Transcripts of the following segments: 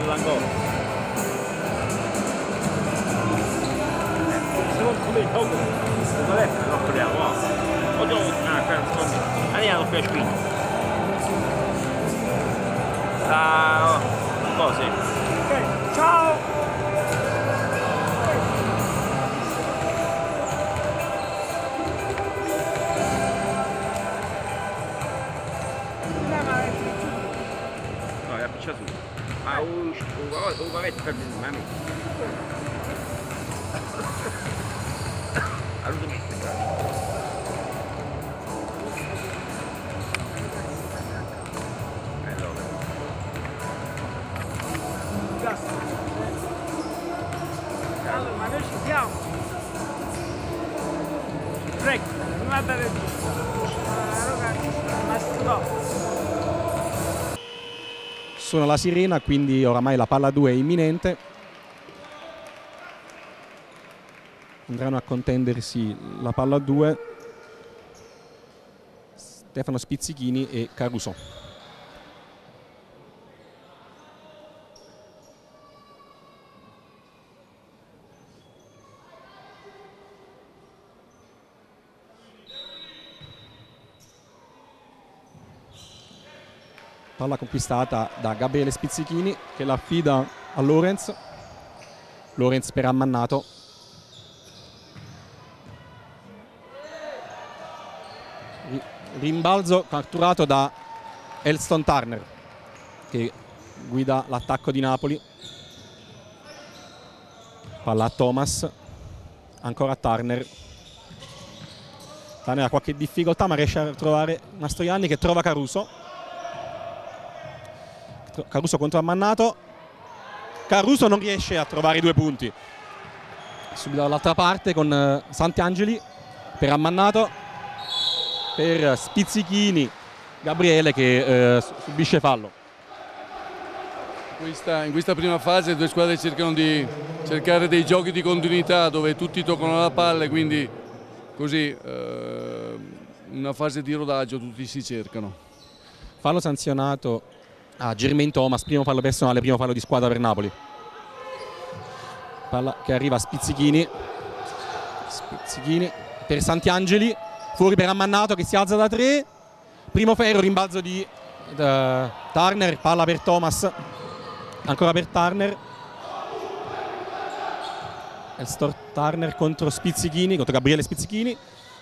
dell'Angola. Secondo me Togo non è che non proviamo. Andiamo più a spinto. Così. Ok, ciao! Un gavetto per il mano. Allora, ma noi ci siamo. Prego, non va bene più. Suona la sirena, quindi oramai la palla 2 è imminente. Andranno a contendersi la palla 2 Stefano Spizzichini e Caruso. Palla conquistata da Gabriele Spizzichini che la affida a Lorenz. Lorenz per Ammannato. Rimbalzo catturato da Elston Turner che guida l'attacco di Napoli. Palla a Thomas, ancora Turner. Turner ha qualche difficoltà ma riesce a trovare Mastroianni che trova Caruso. Caruso contro Ammannato. Caruso non riesce a trovare i 2 punti. Subito dall'altra parte con Santiangeli per Ammannato, per Spizzichini, Gabriele che subisce fallo. In questa prima fase le due squadre cercano di cercare dei giochi di continuità dove tutti toccano la palla e quindi così una fase di rodaggio tutti si cercano. Fallo sanzionato a Jermaine Thomas, primo fallo personale, primo fallo di squadra per Napoli. Palla che arriva a Spizzichini. Spizzichini per Santiangeli, fuori per Ammannato che si alza da 3. Primo ferro, rimbalzo di Turner, palla per Thomas, ancora per Turner. Elston Turner contro Spizzichini, contro Gabriele Spizzichini.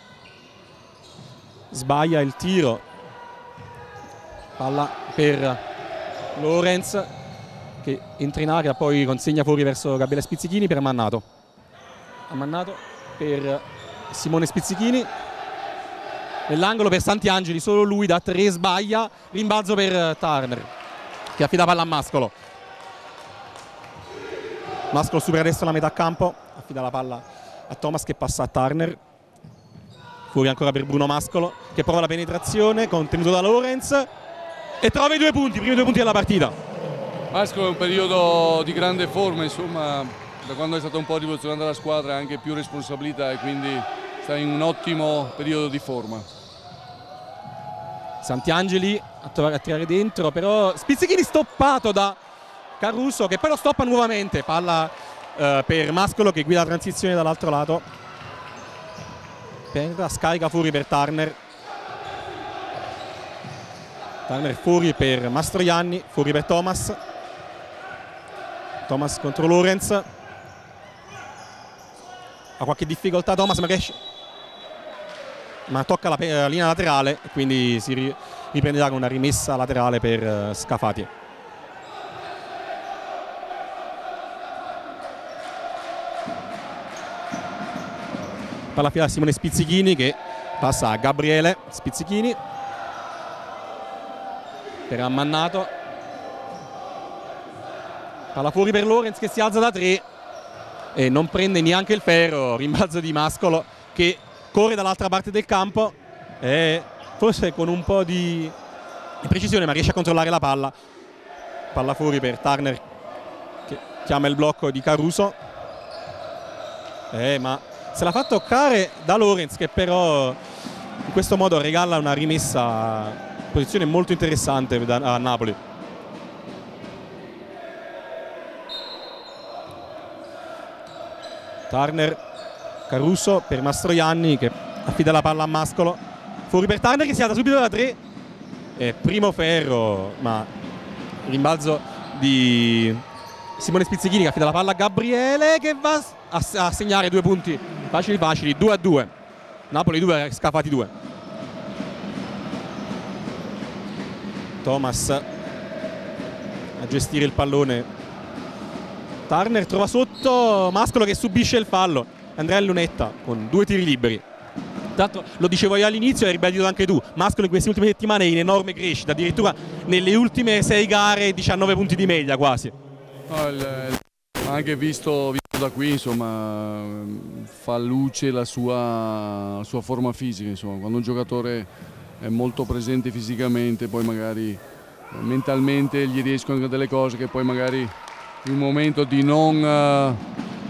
Sbaglia il tiro. Palla per Lorenz che entra in area, poi consegna fuori verso Gabriele Spizzichini per Ammannato. Ammannato per Simone Spizzichini. Nell'angolo per Santiangeli, solo lui da 3 sbaglia. Rimbalzo per Turner che affida palla a Mascolo. Mascolo supera adesso la metà campo, affida la palla a Thomas che passa a Turner. Fuori ancora per Bruno Mascolo che prova la penetrazione, contenuto da Lorenz e trova i 2 punti, i primi 2 punti della partita. Mascolo è un periodo di grande forma, insomma, da quando è stata un po' rivoluzionata la squadra ha anche più responsabilità e quindi sta in un ottimo periodo di forma. Santiangeli a tirare dentro, però Spizzichini stoppato da Caruso che poi lo stoppa nuovamente. Palla per Mascolo che guida la transizione dall'altro lato. Perda, scarica fuori per Turner. Turner fuori per Mastroianni, fuori per Thomas. Thomas contro Lorenz. Ha qualche difficoltà Thomas ma riesce, ma tocca la linea laterale e quindi si riprenderà con una rimessa laterale per Scafati. Palla fila a Simone Spizzichini che passa a Gabriele Spizzichini per Ammannato. Palla fuori per Lorenz che si alza da 3 e non prende neanche il ferro. Rimbalzo di Mascolo che corre dall'altra parte del campo e forse con un po' di precisione ma riesce a controllare la palla. Palla fuori per Turner che chiama il blocco di Caruso, ma se la fa toccare da Lorenz che però in questo modo regala una rimessa, posizione molto interessante a Napoli. Turner, Caruso per Mastroianni che affida la palla a Mascolo, fuori per Turner che si alza subito da 3, primo ferro, ma rimbalzo di Simone Spizzichini che affida la palla a Gabriele che va a segnare 2 punti facili, 2-2, Napoli 2, Scafati 2. Thomas a gestire il pallone, Turner trova sotto Mascolo che subisce il fallo, Andrea Lunetta con 2 tiri liberi. Tanto lo dicevo io all'inizio e hai ribadito anche tu, Mascolo in queste ultime settimane è in enorme crescita, addirittura nelle ultime 6 gare 19 punti di media quasi. Anche visto da qui, insomma, fa luce la sua forma fisica, insomma. Quando un giocatore è molto presente fisicamente, poi magari mentalmente gli riescono delle cose che poi magari in un momento di non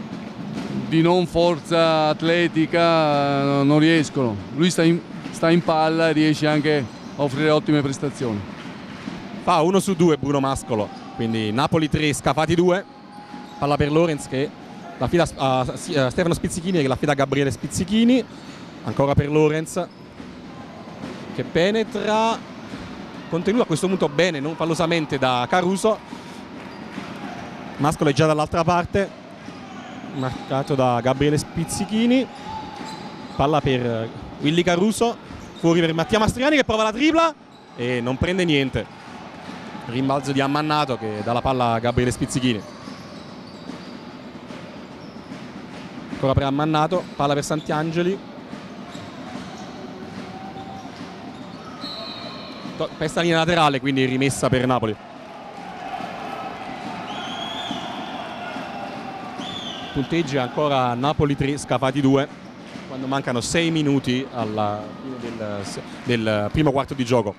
forza atletica non riescono. Lui sta in palla e riesce anche a offrire ottime prestazioni. Fa 1 su 2 Bruno Mascolo, quindi Napoli 3, Scafati 2. Palla per Lorenz che la fida a Stefano Spizzichini che la fida a Gabriele Spizzichini. Ancora per Lorenz che penetra, contenuto a questo punto bene, non fallosamente da Caruso. Mascolo è già dall'altra parte, marcato da Gabriele Spizzichini. Palla per Willy Caruso, fuori per Mattia Mastroianni che prova la tripla e non prende niente. Rimbalzo di Ammannato che dà la palla a Gabriele Spizzichini. Ancora per Ammannato, palla per Santiangeli. Questa linea laterale, quindi rimessa per Napoli. Punteggi ancora Napoli 3, Scafati 2, quando mancano 6 minuti alla fine del primo quarto di gioco.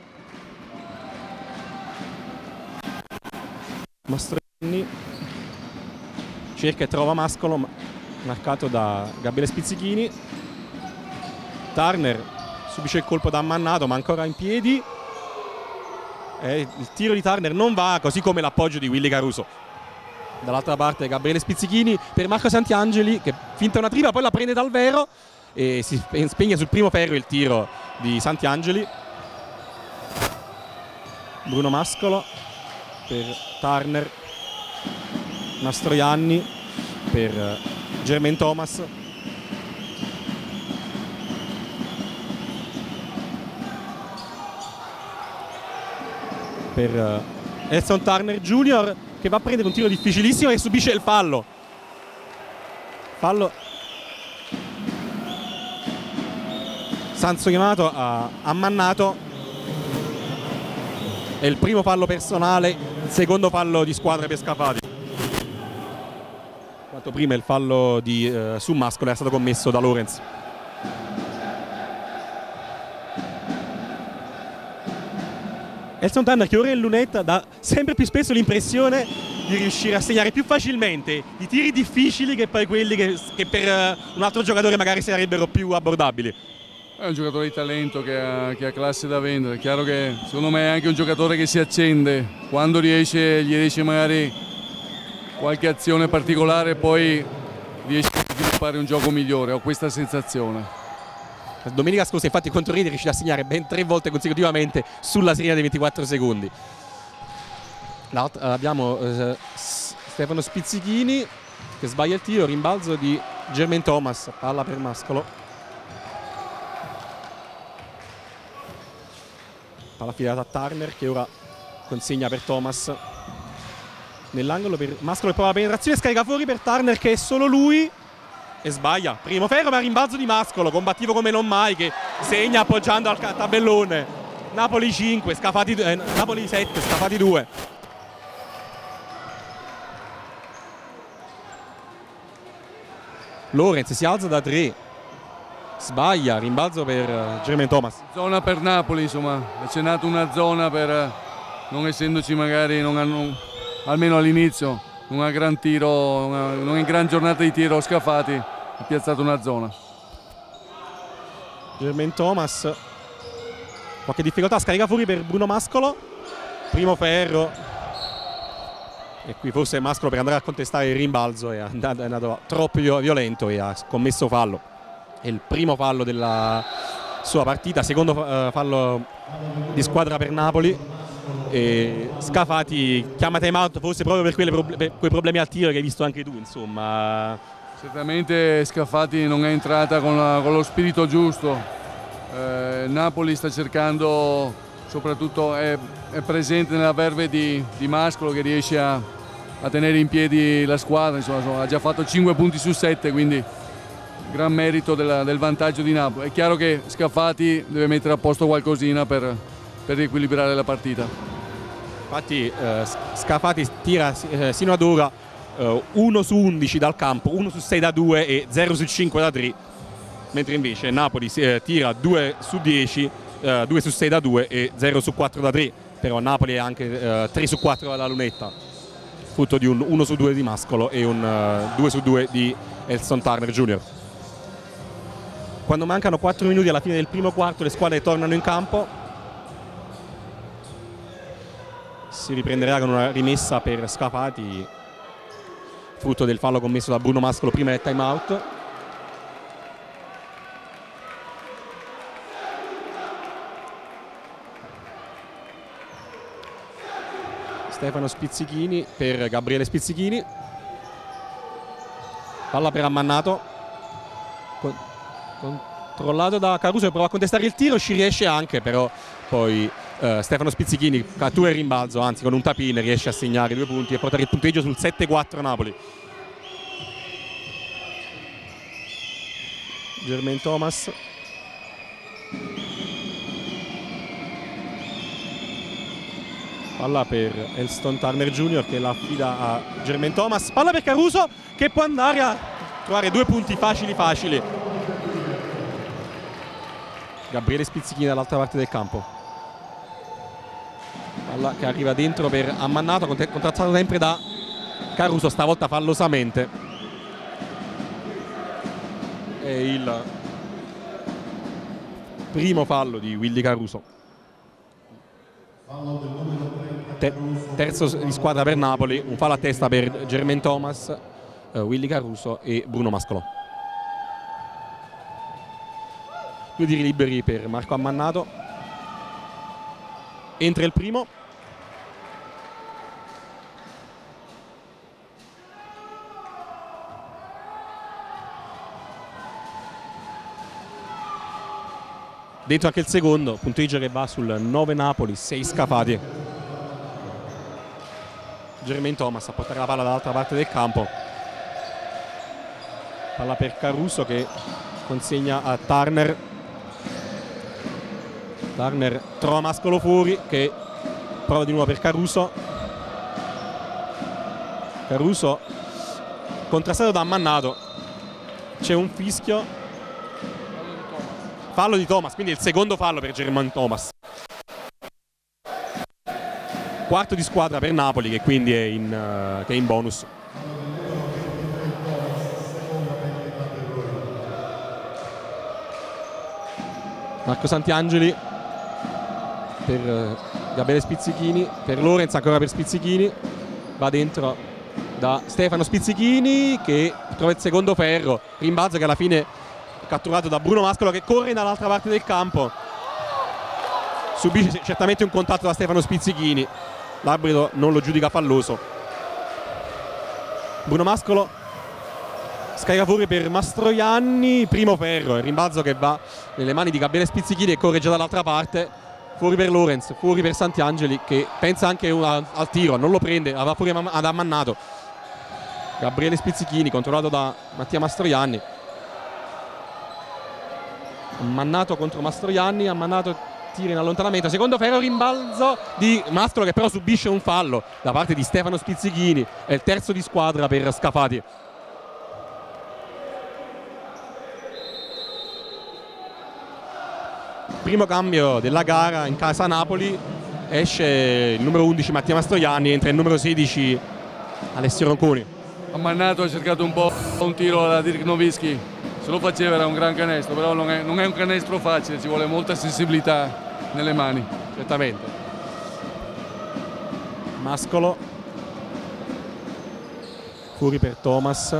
Mastroianni cerca e trova Mascolo, marcato da Gabriele Spizzichini. Turner subisce il colpo da Ammannato, ma ancora in piedi. Il tiro di Turner non va, così come l'appoggio di Willy Caruso. Dall'altra parte Gabriele Spizzichini per Marco Santiangeli che finta una tripla, poi la prende dal vero e si spegne sul primo ferro il tiro di Santiangeli. Bruno Mascolo per Turner, Mastroianni per Jermaine Thomas. Per Edson Turner Jr. che va a prendere un tiro difficilissimo e subisce il fallo. Fallo sanzionato a Ammannato. È il primo fallo personale, il secondo fallo di squadra per Scafati. Quanto prima il fallo su Mascolo è stato commesso da Lorenz. Edson Turner che ora in lunetta dà sempre più spesso l'impressione di riuscire a segnare più facilmente i tiri difficili che poi quelli che per un altro giocatore magari sarebbero più abbordabili. È un giocatore di talento che ha classe da vendere. È chiaro che secondo me è anche un giocatore che si accende quando gli riesce magari qualche azione particolare, poi riesce a sviluppare un gioco migliore. Ho questa sensazione. Domenica scorsa infatti contro Rieti è riuscito a segnare ben 3 volte consecutivamente sulla serie dei 24 secondi. Abbiamo Stefano Spizzichini che sbaglia il tiro, rimbalzo di Jermaine Thomas, palla per Mascolo. Palla affidata a Turner che ora consegna per Thomas. Nell'angolo per Mascolo che prova la penetrazione, scarica fuori per Turner che è solo lui. E sbaglia, primo ferro ma rimbalzo di Mascolo, combattivo come non mai, che segna appoggiando al tabellone. Napoli 5, Napoli 7, Scafati 2. Lorenz si alza da 3, sbaglia, rimbalzo per Jermaine Thomas. Zona per Napoli, insomma, c'è nata una zona per, non essendoci magari, almeno all'inizio, una gran tiro, una gran giornata di tiro Scafati, ha piazzato una zona. Jermaine Thomas, qualche difficoltà, scarica fuori per Bruno Mascolo, primo ferro E qui forse Mascolo per andare a contestare il rimbalzo è andato troppo violento e ha commesso fallo. È il primo fallo della sua partita, secondo fallo di squadra per Napoli. E Scafati chiama time out forse proprio per quei problemi al tiro che hai visto anche tu, insomma. Certamente Scafati non è entrata con lo spirito giusto. Napoli sta cercando, soprattutto è presente nella verve di Mascolo, che riesce a tenere in piedi la squadra, insomma, ha già fatto 5 punti su 7, quindi gran merito del vantaggio di Napoli. È chiaro che Scafati deve mettere a posto qualcosina per riequilibrare la partita. Infatti Scafati tira sino ad ora 1 su 11 dal campo, 1 su 6 da 2 e 0 su 5 da 3, mentre invece Napoli tira 2 su 10, 2 su 6 da 2 e 0 su 4 da 3, però Napoli è anche 3 su 4 dalla lunetta, frutto di un 1 su 2 di Mascolo e un 2 su 2 di Elston Turner Jr. Quando mancano 4 minuti alla fine del primo quarto le squadre tornano in campo. Si riprenderà con una rimessa per Scafati, frutto del fallo commesso da Bruno Mascolo prima del time out. Stefano Spizzichini per Gabriele Spizzichini, palla per Ammannato, controllato da Caruso che prova a contestare il tiro, ci riesce anche, però poi Stefano Spizzichini cattura il rimbalzo, anzi con un tap-in riesce a segnare 2 punti e portare il punteggio sul 7-4 Napoli. Jermaine Thomas, palla per Elston Turner Jr. che la affida a Jermaine Thomas, palla per Caruso che può andare a trovare 2 punti facili. Gabriele Spizzichini dall'altra parte del campo, palla che arriva dentro per Ammannato, contrattato sempre da Caruso, stavolta fallosamente. È il primo fallo di Willy Caruso, terzo di squadra per Napoli, un fallo a testa per Jermaine Thomas, Willy Caruso e Bruno Mascolo. 2 tiri liberi per Marco Ammannato, entra il primo, dentro anche il secondo, punteggio che va sul 9 Napoli, 6 Scafati. Jermaine Thomas a portare la palla dall'altra parte del campo, palla per Caruso che consegna a Turner. Turner trova Mascolo fuori che prova di nuovo per Caruso. Caruso contrastato da Ammannato, c'è un fischio, fallo di Thomas, quindi il secondo fallo per Jermaine Thomas. Quarto di squadra per Napoli che quindi è in bonus. Marco Santiangeli per Gabriele Spizzichini, per Lorenz, ancora per Spizzichini, va dentro da Stefano Spizzichini che trova il secondo ferro, rimbalzo che alla fine è catturato da Bruno Mascolo che corre dall'altra parte del campo, subisce certamente un contatto da Stefano Spizzichini, l'arbitro non lo giudica falloso. Bruno Mascolo scarica fuori per Mastroianni, primo ferro, il rimbalzo che va nelle mani di Gabriele Spizzichini e corre già dall'altra parte, fuori per Lorenz, fuori per Santiangeli che pensa anche al tiro, non lo prende, va fuori ad Ammannato. Gabriele Spizzichini controllato da Mattia Mastroianni, Ammannato contro Mastroianni, Ammannato tira in allontanamento, secondo ferro, rimbalzo di Mascolo che però subisce un fallo da parte di Stefano Spizzichini, è il terzo di squadra per Scafati. Primo cambio della gara in casa Napoli, esce il numero 11 Mattia Mastroianni, entra il numero 16 Alessio Ronconi. Ammannato ha cercato un po' un tiro da Dirk Nowitzki, se lo faceva era un gran canestro, però non è un canestro facile, ci vuole molta sensibilità nelle mani. Certamente. Mascolo fuori per Thomas.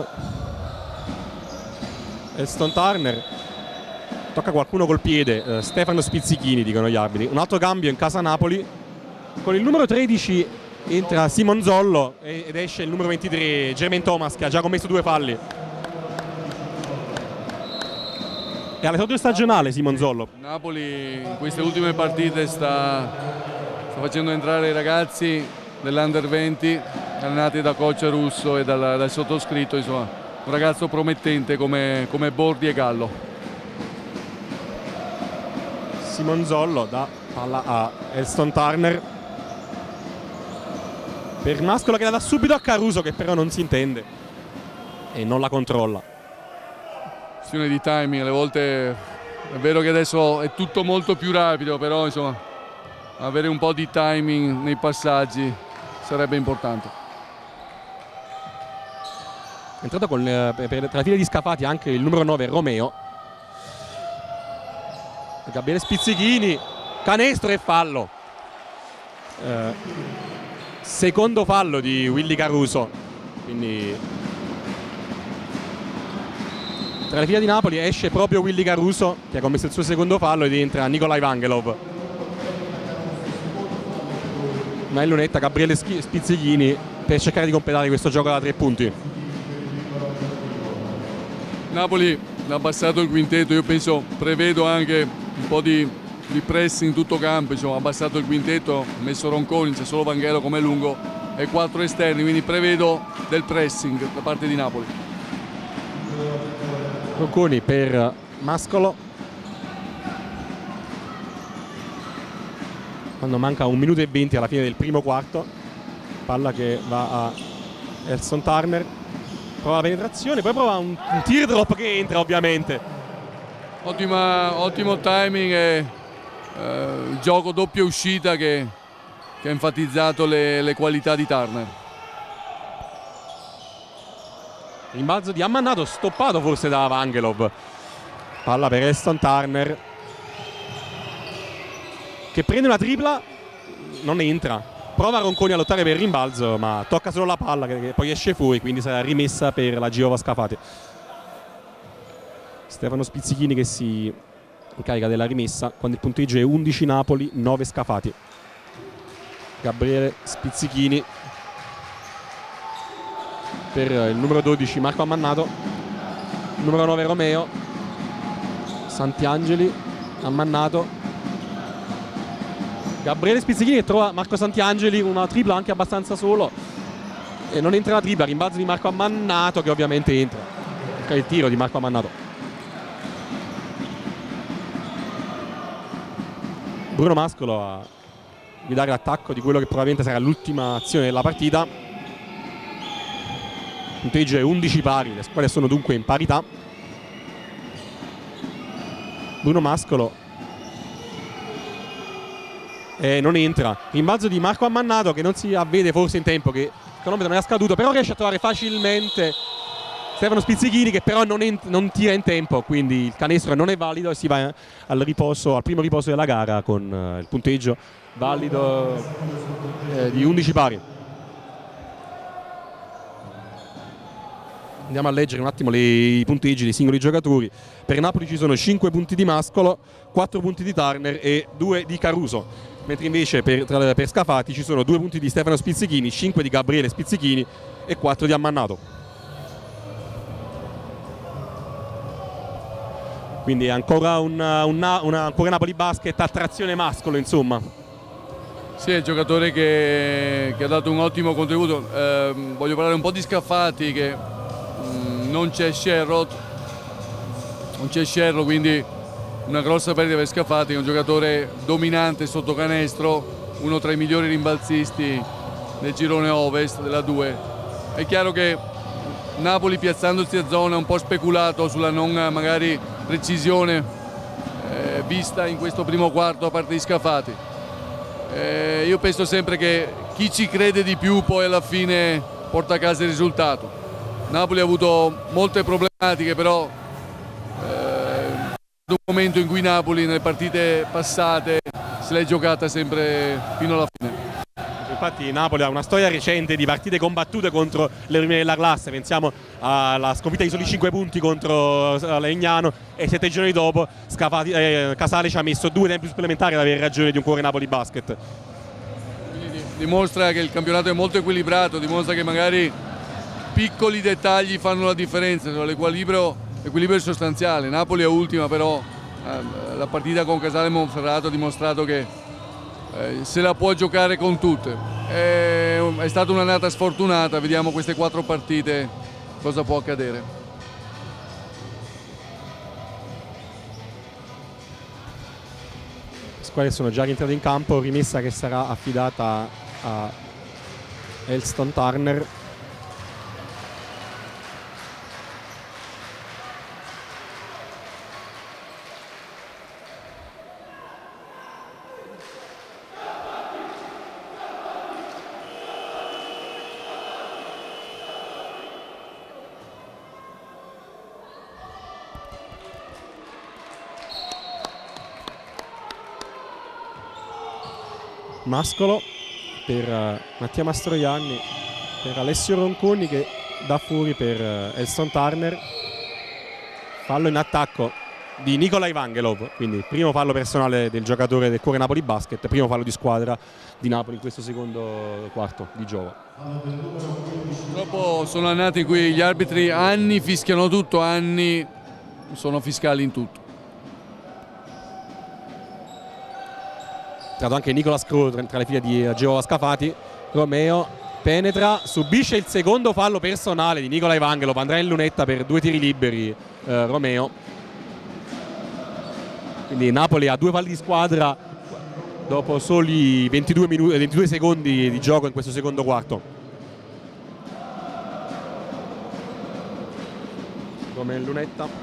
Elston Turner, tocca qualcuno col piede, Stefano Spizzichini dicono gli arbitri. Un altro cambio in casa Napoli, con il numero 13 entra Simon Zollo ed esce il numero 23 Jermaine Thomas, che ha già commesso 2 falli. È all'esordio stagionale Simon Zollo. Napoli in queste ultime partite sta facendo entrare i ragazzi dell'Under 20 allenati da coach Russo e dal sottoscritto, insomma un ragazzo promettente come Bordi e Gallo. Simon Zollo dà palla a Elston Turner per Mascolo, che la dà subito a Caruso, che però non si intende e non la controlla. Questione di timing, alle volte è vero che adesso è tutto molto più rapido, però insomma avere un po' di timing nei passaggi sarebbe importante. È entrato tra le file di Scafati anche il numero 9 Romeo. Gabriele Spizzichini, canestro e fallo. Secondo fallo di Willy Caruso, quindi tra le file di Napoli esce proprio Willy Caruso, che ha commesso il suo secondo fallo, ed entra Nikolai Vangelov. Ma è lunetta Gabriele Spizzichini per cercare di completare questo gioco da 3 punti. Napoli ha abbassato il quintetto, io prevedo anche un po' di pressing in tutto campo, insomma, ha abbassato il quintetto, ha messo Ronconi, c'è solo Vangello come lungo e 4 esterni, quindi prevedo del pressing da parte di Napoli. Ronconi per Mascolo, quando manca 1 minuto e 20 alla fine del primo quarto. Palla che va a Elston Turner, prova la penetrazione, poi prova un teardrop che entra ovviamente. Ottimo timing e il gioco doppia uscita che ha enfatizzato le qualità di Turner. Rimbalzo di Ammannato, stoppato forse da Vangelov. Palla per Elston Turner, che prende una tripla, non entra. Prova Ronconi a lottare per il rimbalzo, ma tocca solo la palla che poi esce fuori, quindi sarà rimessa per la Geova Scafati. Stefano Spizzichini che si incarica della rimessa quando il punteggio è 11 Napoli, 9 Scafati. Gabriele Spizzichini per il numero 12 Marco Ammannato, numero 9 Romeo, Santiangeli, Ammannato, Gabriele Spizzichini che trova Marco Santiangeli, una tripla anche abbastanza solo e non entra la tripla. Rimbalzo di Marco Ammannato che ovviamente entra. Il tiro di Marco Ammannato. Bruno Mascolo a guidare l'attacco di quello che probabilmente sarà l'ultima azione della partita. Il punteggio è 11 pari, le squadre sono dunque in parità. Bruno Mascolo non entra. Rimbalzo di Marco Ammannato che non si avvede forse in tempo, che il cronometro non è scaduto, però riesce a trovare facilmente Stefano Spizzichini, che però non tira in tempo, quindi il canestro non è valido e si va al primo riposo della gara con il punteggio valido di 11 pari. Andiamo a leggere un attimo i punteggi dei singoli giocatori. Per Napoli ci sono 5 punti di Mascolo, 4 punti di Turner e 2 di Caruso, mentre invece per Scafati ci sono 2 punti di Stefano Spizzichini, 5 di Gabriele Spizzichini e 4 di Ammannato. Quindi è ancora ancora Napoli Basket a trazione Mascolo, insomma. Sì, è il giocatore che ha dato un ottimo contributo. Voglio parlare un po' di Scafati, che non c'è Sherrod, quindi una grossa perdita per Scafati, è un giocatore dominante sotto canestro, uno tra i migliori rimbalzisti del girone ovest della 2. È chiaro che Napoli, piazzandosi a zona, ha un po' speculato sulla non magari precisione vista in questo primo quarto da parte di Scafati. Io penso sempre che chi ci crede di più poi alla fine porta a casa il risultato. Napoli ha avuto molte problematiche, però un momento in cui Napoli nelle partite passate se l'è giocata sempre fino alla fine. infatti Napoli ha una storia recente di partite combattute contro le prime della classe, pensiamo alla sconfitta di soli 5 punti contro Legnano e 7 giorni dopo Casale ci ha messo 2 tempi supplementari ad avere ragione di un Cuore Napoli Basket. Quindi dimostra che il campionato è molto equilibrato, dimostra che magari piccoli dettagli fanno la differenza, l'equilibrio è sostanziale. Napoli è ultima, però la partita con Casale Monferrato ha dimostrato che se la può giocare con tutte. È stata un'annata sfortunata, vediamo queste 4 partite cosa può accadere. Squadre sono già rientrate in campo, rimessa che sarà affidata a Elston Turner. Mascolo per Mattia Mastroianni, per Alessio Ronconi che dà fuori per Elston Turner. Fallo in attacco di Nikolaj Vangelov, quindi primo fallo personale del giocatore del Cuore Napoli Basket, primo fallo di squadra di Napoli in questo secondo quarto di gioco. Purtroppo sono annate in cui gli arbitri anni fischiano tutto, anni sono fiscali in tutto. Entrato anche Nicola Scro tra le file di Geova Scafati. Romeo penetra, subisce il secondo fallo personale di Nikolaj Vangelov, andrà in lunetta per 2 tiri liberi Romeo. Quindi Napoli ha 2 falli di squadra dopo soli 22 secondi di gioco in questo secondo quarto. Romeo in lunetta.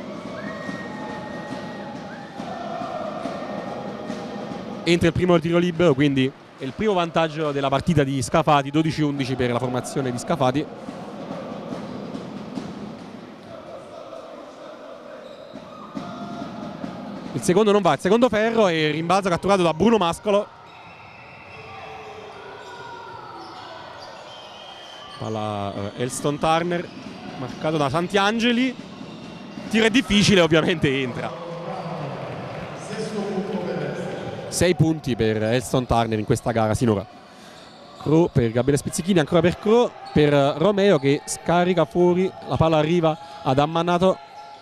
Entra il primo tiro libero, quindi è il primo vantaggio della partita di Scafati, 12-11 per la formazione di Scafati. Il secondo non va, il secondo ferro e rimbalzo catturato da Bruno Mascolo. Palla Elston Turner, marcato da Santiangeli. Tiro è difficile, ovviamente entra. 6 punti per Elston Turner in questa gara sinora. Cro per Gabriele Spizzichini, ancora per Cro, per Romeo che scarica fuori, la palla arriva ad Ammannato.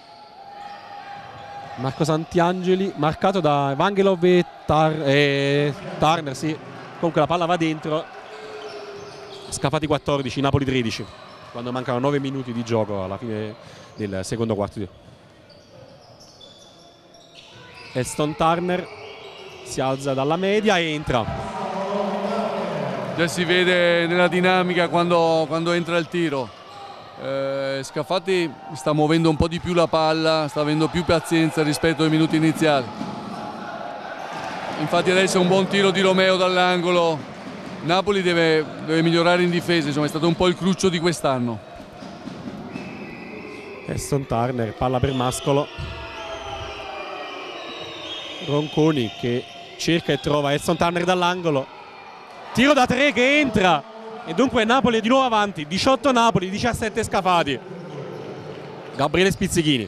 Marco Santiangeli, marcato da Vangelov e Turner, sì. Comunque la palla va dentro. Scafati 14, Napoli 13, quando mancano 9 minuti di gioco alla fine del secondo quarto. Elston Turner si alza dalla media e entra. Già si vede nella dinamica quando entra il tiro. Scafati sta muovendo un po' di più la palla, sta avendo più pazienza rispetto ai minuti iniziali. Infatti adesso è un buon tiro di Romeo dall'angolo. Napoli deve migliorare in difesa, insomma è stato un po' il cruccio di quest'anno. Elston Turner, palla per Mascolo. Ronconi che cerca e trova Elston Turner dall'angolo, tiro da 3 che entra e dunque Napoli è di nuovo avanti, 18 Napoli, 17 Scafati. Gabriele Spizzichini,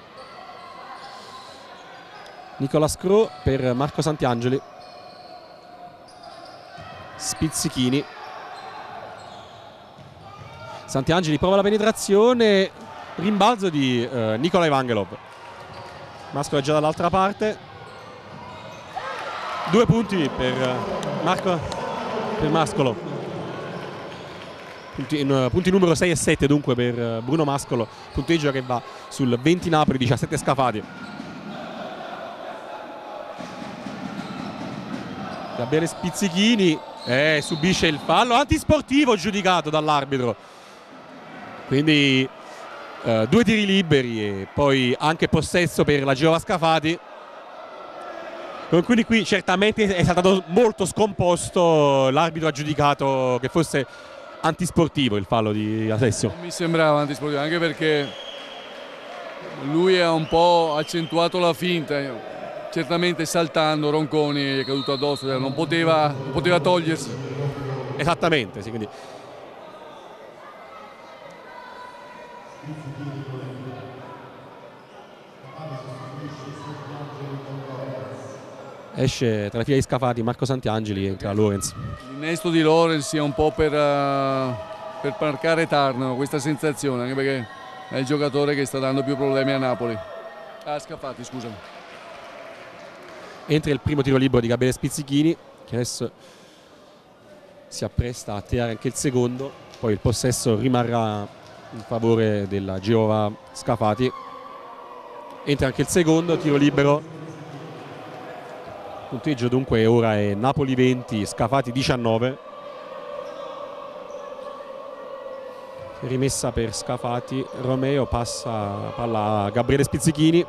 Nicola Scro per Marco Santiangeli. Spizzichini, Santiangeli prova la penetrazione, rimbalzo di Nikolaj Vangelov. Mascolo è già dall'altra parte. 2 punti per Mascolo. Punti numero 6 e 7 dunque per Bruno Mascolo, punteggio che va sul 20 Napoli, 17 Scafati. Gabriele Spizzichini subisce il fallo antisportivo giudicato dall'arbitro. Quindi 2 tiri liberi e poi anche possesso per la Geova Scafati. Quindi qui certamente è stato molto scomposto, l'arbitro ha giudicato che fosse antisportivo il fallo di Alessio. Non mi sembrava antisportivo, anche perché lui ha un po' accentuato la finta, certamente saltando Ronconi è caduto addosso, non poteva togliersi Esattamente, sì, quindi esce tra le fila di Scafati Marco Santiangeli, entra Lorenz. L'innesto di Lorenz sia un po' per marcare Tarno, questa sensazione, anche perché è il giocatore che sta dando più problemi a Napoli. Scafati, scusami. Entra il primo tiro libero di Gabriele Spizzichini, che adesso si appresta a tirare anche il secondo, poi il possesso rimarrà in favore della Geova Scafati. Entra anche il secondo tiro libero. Il punteggio dunque ora è Napoli 20, Scafati 19. Rimessa per Scafati, Romeo passa palla a Gabriele Spizzichini.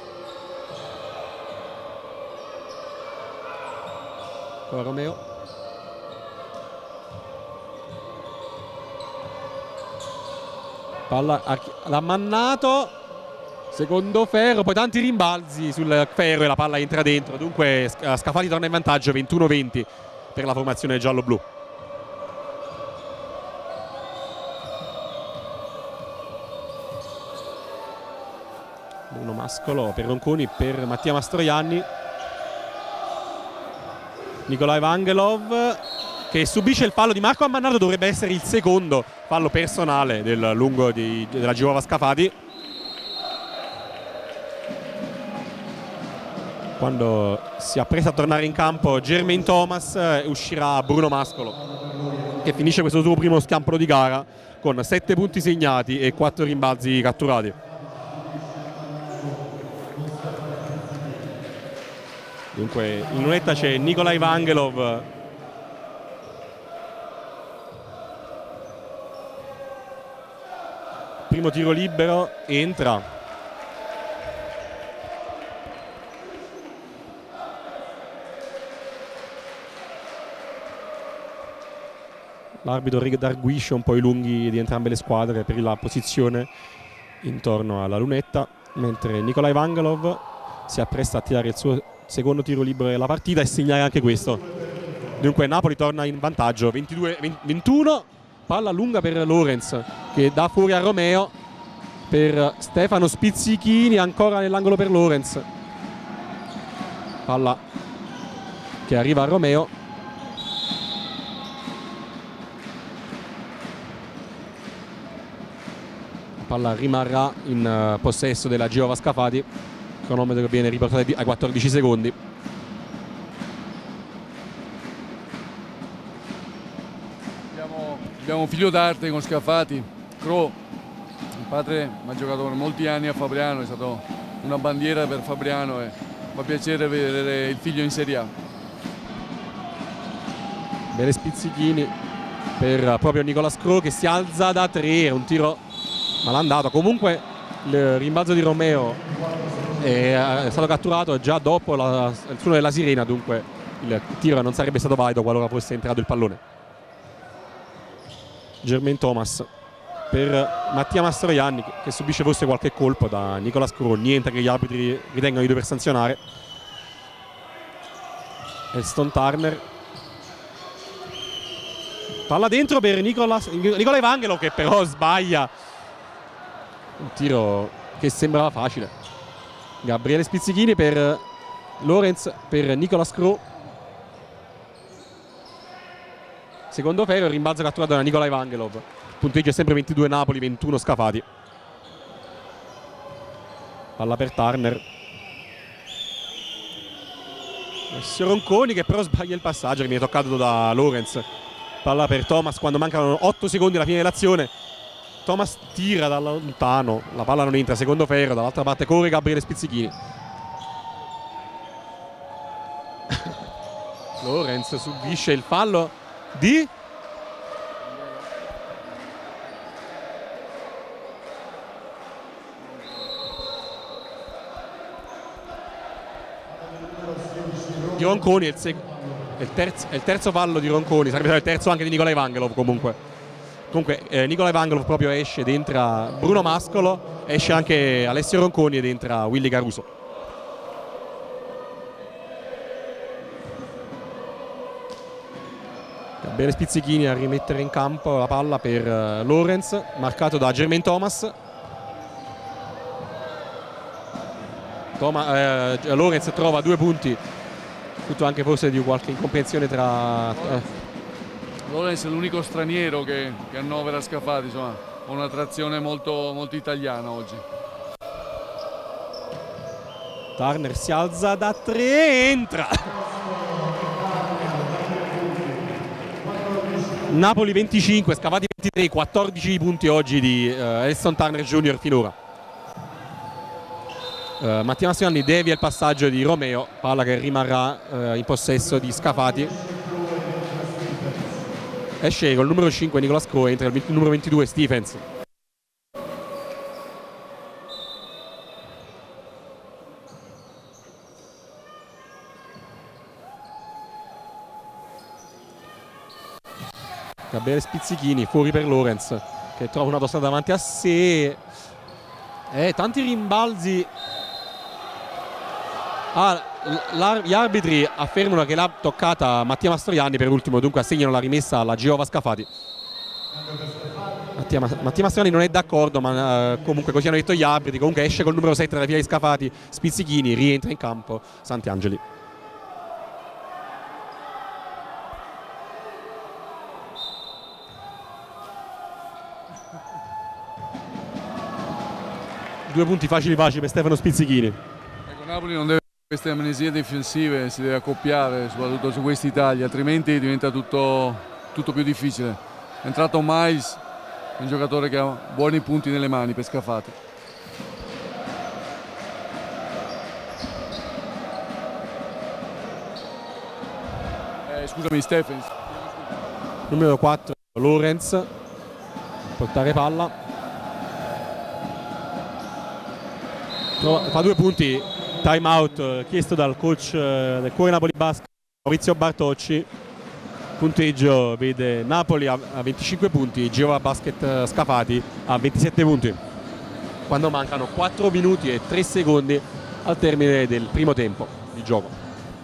Ancora Romeo. Palla l'ha mannato, secondo ferro, poi tanti rimbalzi sul ferro e la palla entra dentro, dunque Scafati torna in vantaggio 21-20 per la formazione giallo-blu. Bruno Mascolo per Ronconi, per Mattia Mastroianni. Nikolai Vangelov che subisce il fallo di Marco Ammannato, dovrebbe essere il secondo fallo personale del lungo della Geova Scafati. Quando si appresta a tornare in campo Jermaine Thomas, uscirà Bruno Mascolo, che finisce questo suo primo scampolo di gara con 7 punti segnati e 4 rimbalzi catturati. Dunque in lunetta c'è Nikolai Vangelov, primo tiro libero, entra. L'arbitro redarguisce un po' i lunghi di entrambe le squadre per la posizione intorno alla lunetta, mentre Nikolai Vangelov si appresta a tirare il suo secondo tiro libero della partita e segnare anche questo. Dunque Napoli torna in vantaggio 22-21. Palla lunga per Lorenz che dà fuori a Romeo, per Stefano Spizzichini, ancora nell'angolo per Lorenz. Palla che arriva a Romeo. La palla rimarrà in possesso della Geova Scafati. Il cronometro viene riportato ai 14 secondi. Abbiamo un figlio d'arte con Scafati, Cro. Il padre ha giocato per molti anni a Fabriano, è stato una bandiera per Fabriano e fa piacere vedere il figlio in Serie A. Bene Spizzichini per proprio Nicolas Cro che si alza da 3, un tiro malandato. Comunque il rimbalzo di Romeo è stato catturato già dopo il suono della sirena, dunque il tiro non sarebbe stato valido qualora fosse entrato il pallone. Jermaine Thomas per Mattia Mastroianni che subisce forse qualche colpo da Nicolas Cro, niente che gli arbitri ritengano di dover sanzionare. Elston Turner, palla dentro per Nikolai Vangelov che però sbaglia un tiro che sembrava facile. Gabriele Spizzichini per Lorenz, per Nicolas Cro. Secondo ferro, rimbalzo catturato da Nikolai Vangelov. Il punteggio è sempre 22 Napoli, 21 Scafati. Palla per Turner. Alessio Ronconi che però sbaglia il passaggio che viene toccato da Lorenz. Palla per Thomas quando mancano 8 secondi alla fine dell'azione. Thomas tira da lontano, la palla non entra, secondo ferro, dall'altra parte corre Gabriele Spizzichini. Lorenz subisce il fallo di Ronconi, è il terzo fallo di Ronconi, sarebbe stato il terzo anche di Nikolai Vangelov comunque. Nikolai Vangelov proprio esce ed entra Bruno Mascolo, esce anche Alessio Ronconi ed entra Willy Caruso. Gabriele Spizzichini a rimettere in campo la palla per Lorenz, marcato da Jermaine Thomas. Lorenz trova 2 punti, tutto anche forse di qualche incomprensione tra... Lorenz è l'unico straniero che annovera Scafati, insomma, ha una trazione molto, molto italiana oggi. Turner si alza da 3 e entra. Napoli 25, Scafati 23, 14 punti oggi di Elson Turner Jr. finora. Mattia Mastroianni devia il passaggio di Romeo, palla che rimarrà in possesso di Scafati. Esce col numero 5 Nicolas Crowe, entra il numero 22 Stephens. Gabriele Spizzichini fuori per Lorenz, che trova una tosta davanti a sé. Tanti rimbalzi. Gli arbitri affermano che l'ha toccata Mattia Mastroianni per ultimo, dunque assegnano la rimessa alla Geova Scafati. Mattia Mastroianni non è d'accordo, ma comunque così hanno detto gli arbitri. Comunque esce col numero 7 dalla fila di Scafati Spizzichini, rientra in campo Santiangeli. Due punti facili per Stefano Spizzichini. Ecco, Napoli non deve queste amnesie difensive, si deve accoppiare soprattutto su questi tagli, altrimenti diventa tutto più difficile. È entrato Miles, un giocatore che ha buoni punti nelle mani per Scafati. Scusami, Stephens. Numero 4 Lorenz, portare palla. Fa 2 punti, time out chiesto dal coach del Cuore Napoli Basket Maurizio Bartocci. Punteggio vede Napoli a 25 punti, Geova Basket Scafati a 27 punti, quando mancano 4 minuti e 3 secondi al termine del primo tempo di gioco.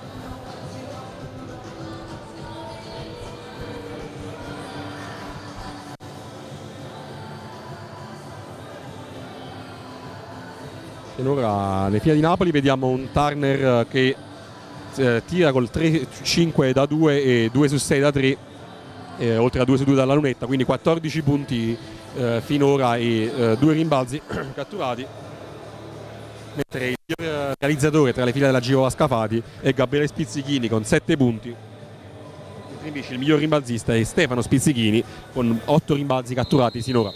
Finora nelle fila di Napoli vediamo un Turner che tira col 3-5 da 2 e 2 su 6 da 3, oltre a 2 su 2 dalla lunetta, quindi 14 punti finora e 2 rimbalzi catturati, mentre il miglior realizzatore tra le fila della Geova Scafati è Gabriele Spizzichini con 7 punti, mentre invece il miglior rimbalzista è Stefano Spizzichini con 8 rimbalzi catturati sinora.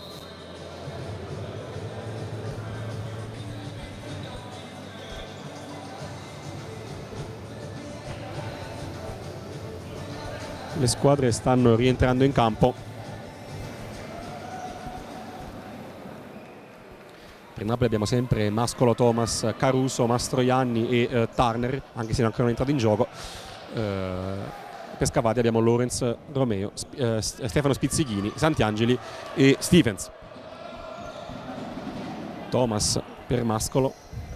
Le squadre stanno rientrando in campo. Per Napoli abbiamo sempre Mascolo, Thomas, Caruso, Mastroianni e Turner, anche se non ancora entrato in gioco. Per Scafati abbiamo Lorenz, Romeo, Stefano Spizzichini, Santiangeli e Stephens. Thomas per Mascolo.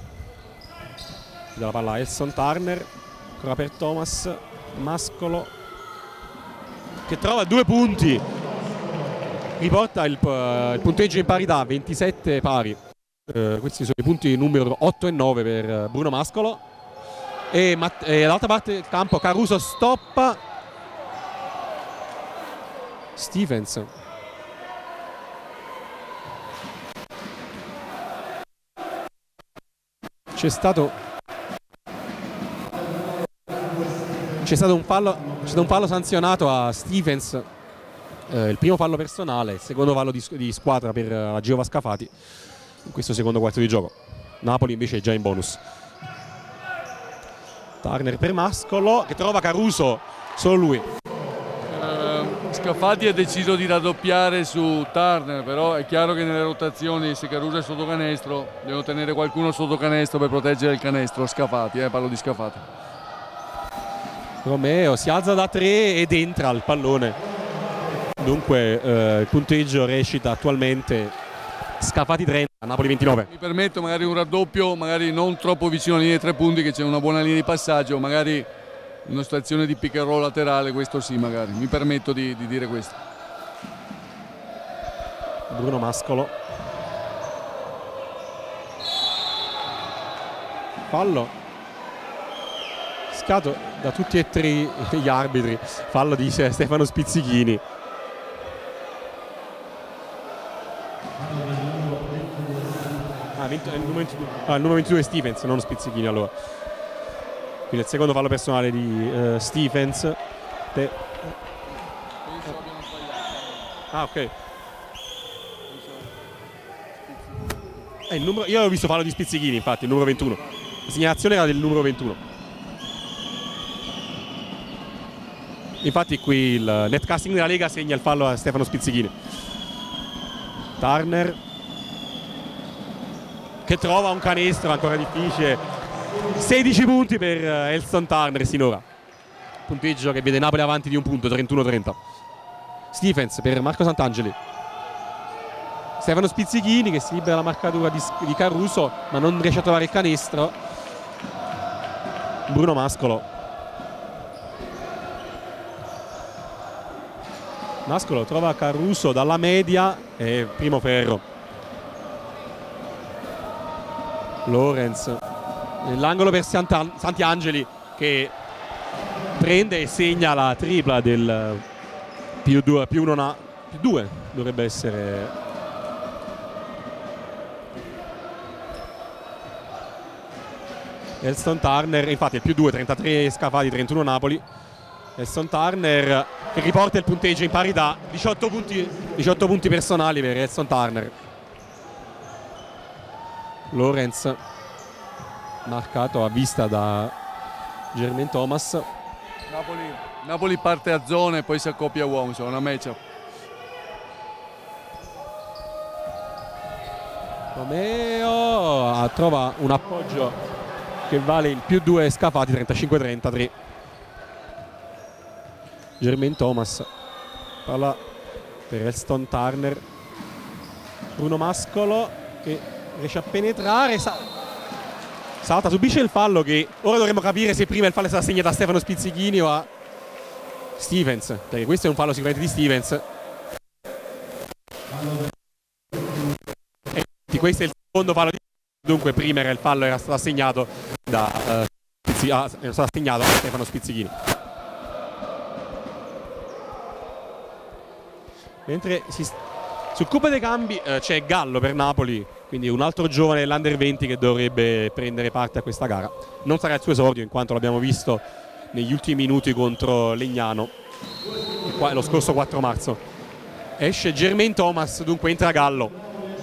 La palla a Elson Turner, ancora per Thomas, Mascolo, che trova 2 punti, riporta il punteggio in parità, 27 pari. Questi sono i punti numero 8 e 9 per Bruno Mascolo. E dall'altra parte del campo Caruso stoppa Stephens. C'è stato un fallo sanzionato a Stephens, il primo fallo personale, il secondo fallo di squadra per la Geova Scafati in questo secondo quarto di gioco. Napoli invece è già in bonus. Turner per Mascolo che trova Caruso, solo lui. Scafati ha deciso di raddoppiare su Turner, però è chiaro che nelle rotazioni, se Caruso è sotto canestro, devono tenere qualcuno sotto canestro per proteggere il canestro. Scafati, parlo di Scafati. Romeo si alza da 3 ed entra il pallone. Dunque il punteggio recita attualmente Scafati 30, Napoli 29. Mi permetto magari un raddoppio, magari non troppo vicino alla linea dei 3 punti, che c'è una buona linea di passaggio, magari una situazione di pick and roll laterale, questo sì, magari mi permetto di dire questo. Bruno Mascolo, fallo scato da tutti e tre gli arbitri, fallo di Stefano Spizzichini. Il numero 22 è Stephens, non Spizzichini allora. Quindi il secondo fallo personale di Stephens. Ok. Io ho visto fallo di Spizzichini, infatti, il numero 21. La segnalazione era del numero 21. Infatti qui il netcasting della Lega segna il fallo a Stefano Spizzichini. Turner che trova un canestro ancora difficile. 16 punti per Elston Turner sinora. Punteggio che vede Napoli avanti di un punto, 31-30. Stephens per Marco Sant'Angeli. Stefano Spizzichini che si libera la marcatura di Caruso ma non riesce a trovare il canestro. Bruno Mascolo. Mascolo trova Caruso dalla media e primo ferro. Lorenz nell'angolo per Santiangeli che prende e segna la tripla del più 2 dovrebbe essere. Elston Turner, infatti il più 2, 33 Scafati, 31 Napoli. Elston Turner che riporta il punteggio in parità, 18 punti personali per Elston Turner. Lorenz marcato a vista da Jermaine Thomas. Napoli parte a zone e poi si accoppia a uomo, insomma una matchup. Romeo trova un appoggio che vale il più 2 Scafati, 35-33. Jermaine Thomas palla per Elston Turner. Bruno Mascolo che riesce a penetrare, salta, subisce il fallo che ora dovremmo capire se prima il fallo è stato segnato a Stefano Spizzichini o a Stephens, perché questo è un fallo sicuramente di Stephens. E questo è il secondo fallo di dunque prima il fallo era stato assegnato a Stefano Spizzichini. Mentre sul Coppa dei Cambi c'è Gallo per Napoli, quindi un altro giovane dell'Under 20 che dovrebbe prendere parte a questa gara. Non sarà il suo esordio in quanto l'abbiamo visto negli ultimi minuti contro Legnano lo scorso 4 marzo. Esce Jermaine Thomas, dunque entra Gallo.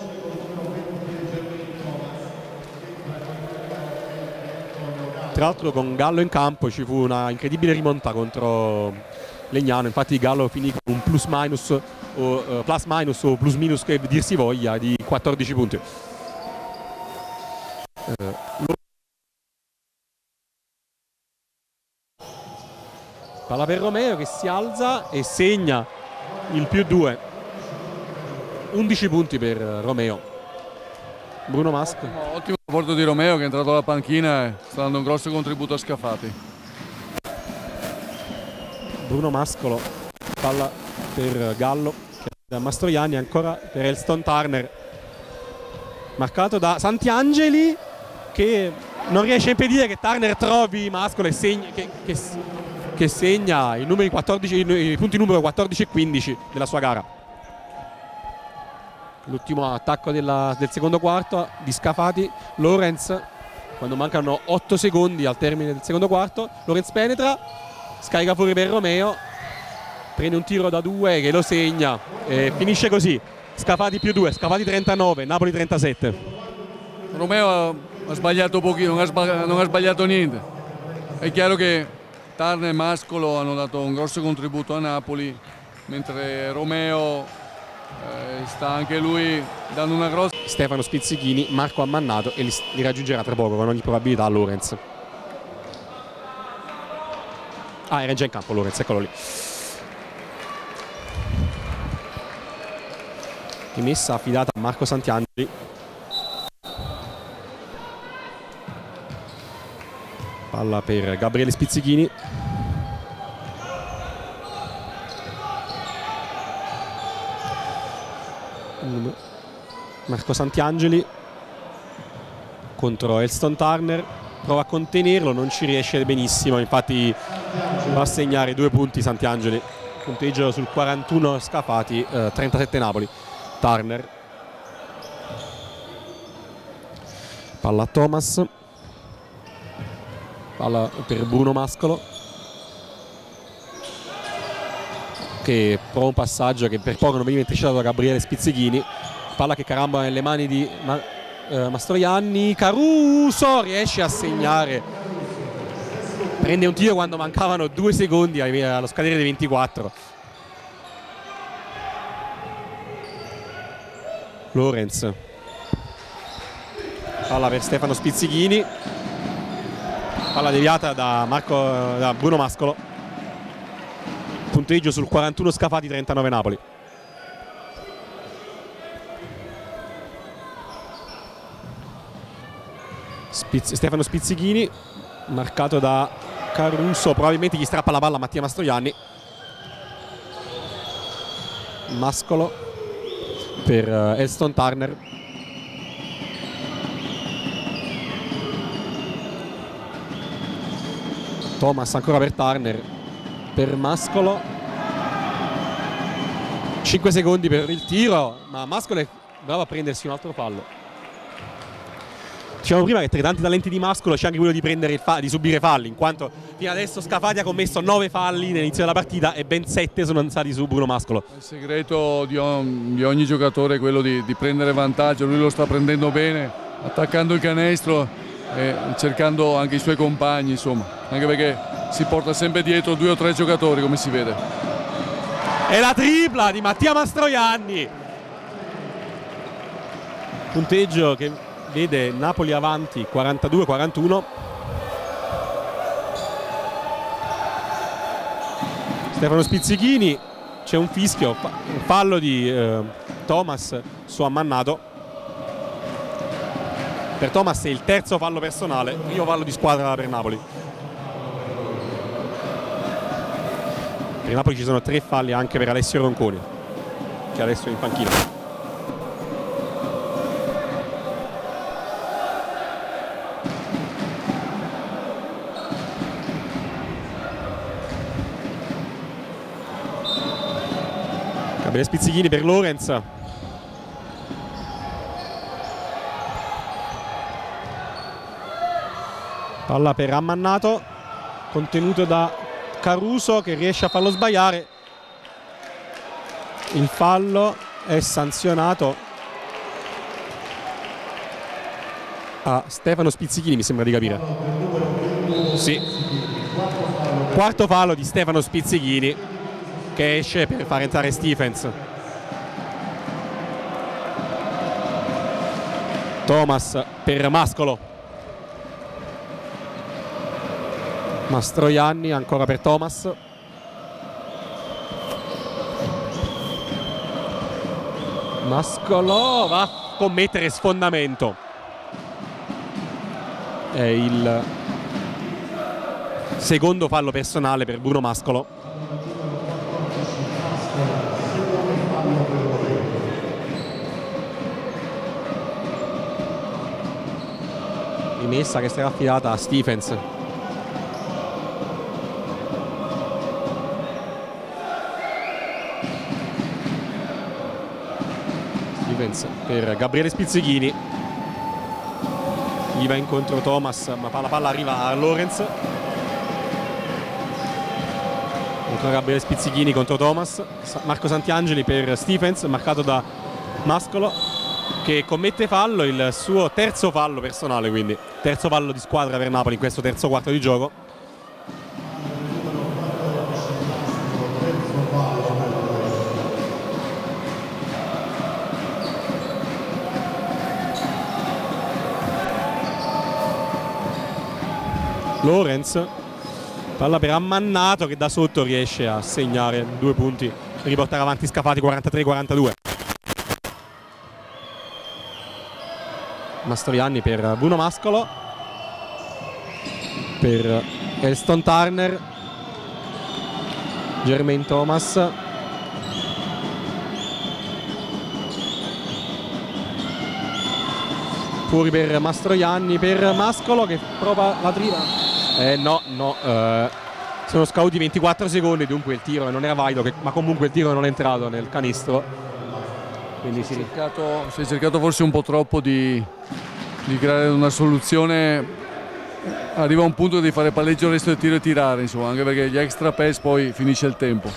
Tra l'altro con Gallo in campo ci fu una incredibile rimonta contro Legnano, infatti Gallo finì con un plus minus o plus minus che dir si voglia di 14 punti. Palla per Romeo che si alza e segna il più 2. 11 punti per Romeo. Bruno Mascolo. Ottimo apporto di Romeo che è entrato alla panchina e sta dando un grosso contributo a Scafati. Bruno Mascolo, palla per Gallo da Mastroianni, ancora per Elston Turner, marcato da Santiangeli che non riesce a impedire che Turner trovi Mascolo e che segna i punti numero 14 e 15 della sua gara. L'ultimo attacco del secondo quarto di Scafati. Lorenz, quando mancano 8 secondi al termine del secondo quarto, Lorenz penetra, scarica fuori per Romeo, prende un tiro da 2 che lo segna e finisce così. Scafati più 2, Scafati 39, Napoli 37. Romeo ha sbagliato pochino, non ha sbagliato niente. È chiaro che Turner e Mascolo hanno dato un grosso contributo a Napoli, mentre Romeo sta anche lui dando una grossa. Stefano Spizzichini, Marco Ammannato e li raggiungerà tra poco con ogni probabilità Lorenz. Era già in campo Lorenz, eccolo lì. Rimessa affidata a Marco Santiangeli. Palla per Gabriele Spizzichini. Marco Santiangeli contro Elston Turner, prova a contenerlo, non ci riesce benissimo, infatti va a segnare 2 punti Santiangeli, punteggio sul 41 Scafati, 37 Napoli. Turner, palla a Thomas, palla per Bruno Mascolo che prova un passaggio che per poco non veniva intercettato da Gabriele Spizzichini, palla che carambola nelle mani di Mastroianni. Caruso riesce a segnare, prende un tiro quando mancavano 2 secondi allo scadere dei 24. Lorenz, palla per Stefano Spizzichini, palla deviata da Bruno Mascolo, punteggio sul 41 Scafati, 39 Napoli. Stefano Spizzichini marcato da Caruso, probabilmente gli strappa la palla a Mattia Mastroianni. Mascolo per Elston Turner, Thomas ancora per Turner, per Mascolo, 5 secondi per il tiro, ma Mascolo è bravo a prendersi un altro fallo. Dicevamo prima che tra i tanti talenti di Mascolo c'è anche quello di subire falli, in quanto fino adesso Scafati ha commesso 9 falli nell'inizio della partita e ben 7 sono stati su Bruno Mascolo. Il segreto di ogni giocatore è quello di prendere vantaggio, lui lo sta prendendo bene, attaccando il canestro e cercando anche i suoi compagni, insomma, anche perché si porta sempre dietro 2 o 3 giocatori, come si vede. E la tripla di Mattia Mastroianni, punteggio che vede Napoli avanti 42-41. Stefano Spizzichini, c'è un fischio, un fallo di Thomas su Ammannato. Per Thomas è il terzo fallo personale, primo fallo di squadra per Napoli. Per Napoli ci sono 3 falli anche per Alessio Ronconi, che adesso è in panchina. Spizzichini per Lorenz, palla per Ammannato, contenuto da Caruso che riesce a farlo sbagliare. Il fallo è sanzionato a Stefano Spizzichini, mi sembra di capire. Sì, quarto fallo di Stefano Spizzichini che esce per far entrare Stephens. Thomas per Mascolo, Mastroianni ancora per Thomas, Mascolo va a commettere sfondamento, è il secondo fallo personale per Bruno Mascolo. Rimessa che sarà affidata a Stephens. Stephens per Gabriele Spizzichini, gli va incontro Thomas, ma la palla arriva a Lorenz. Ancora Gabriele Spizzichini contro Thomas. Marco Santiangeli per Stephens, marcato da Mascolo, che commette fallo, il suo terzo fallo personale, quindi terzo fallo di squadra per Napoli in questo terzo quarto di gioco. Lorenz, palla per Ammannato che da sotto riesce a segnare 2 punti, riportare avanti Scafati 43-42. Mastroianni per Bruno Mascolo, per Elston Turner, Jermaine Thomas, Fuori per Mastroianni, per Mascolo che prova la trina. No, sono scaduti 24 secondi, dunque il tiro non era valido, ma comunque il tiro non è entrato nel canestro. Quindi si è cercato forse un po' troppo di creare una soluzione. Arriva a un punto di fare palleggio il resto del tiro e tirare, insomma, anche perché gli extra pass poi finisce il tempo.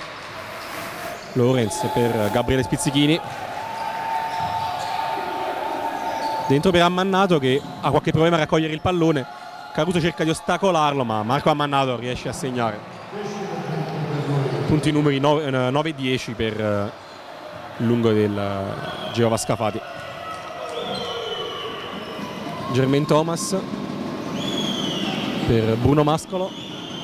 Lorenz per Gabriele Spizzichini. Dentro per Ammannato che ha qualche problema a raccogliere il pallone. Caruso cerca di ostacolarlo, ma Marco Ammannato riesce a segnare. Punti numeri 9 e 10 per il lungo del Geova Scafati. Jermaine Thomas per Bruno Mascolo.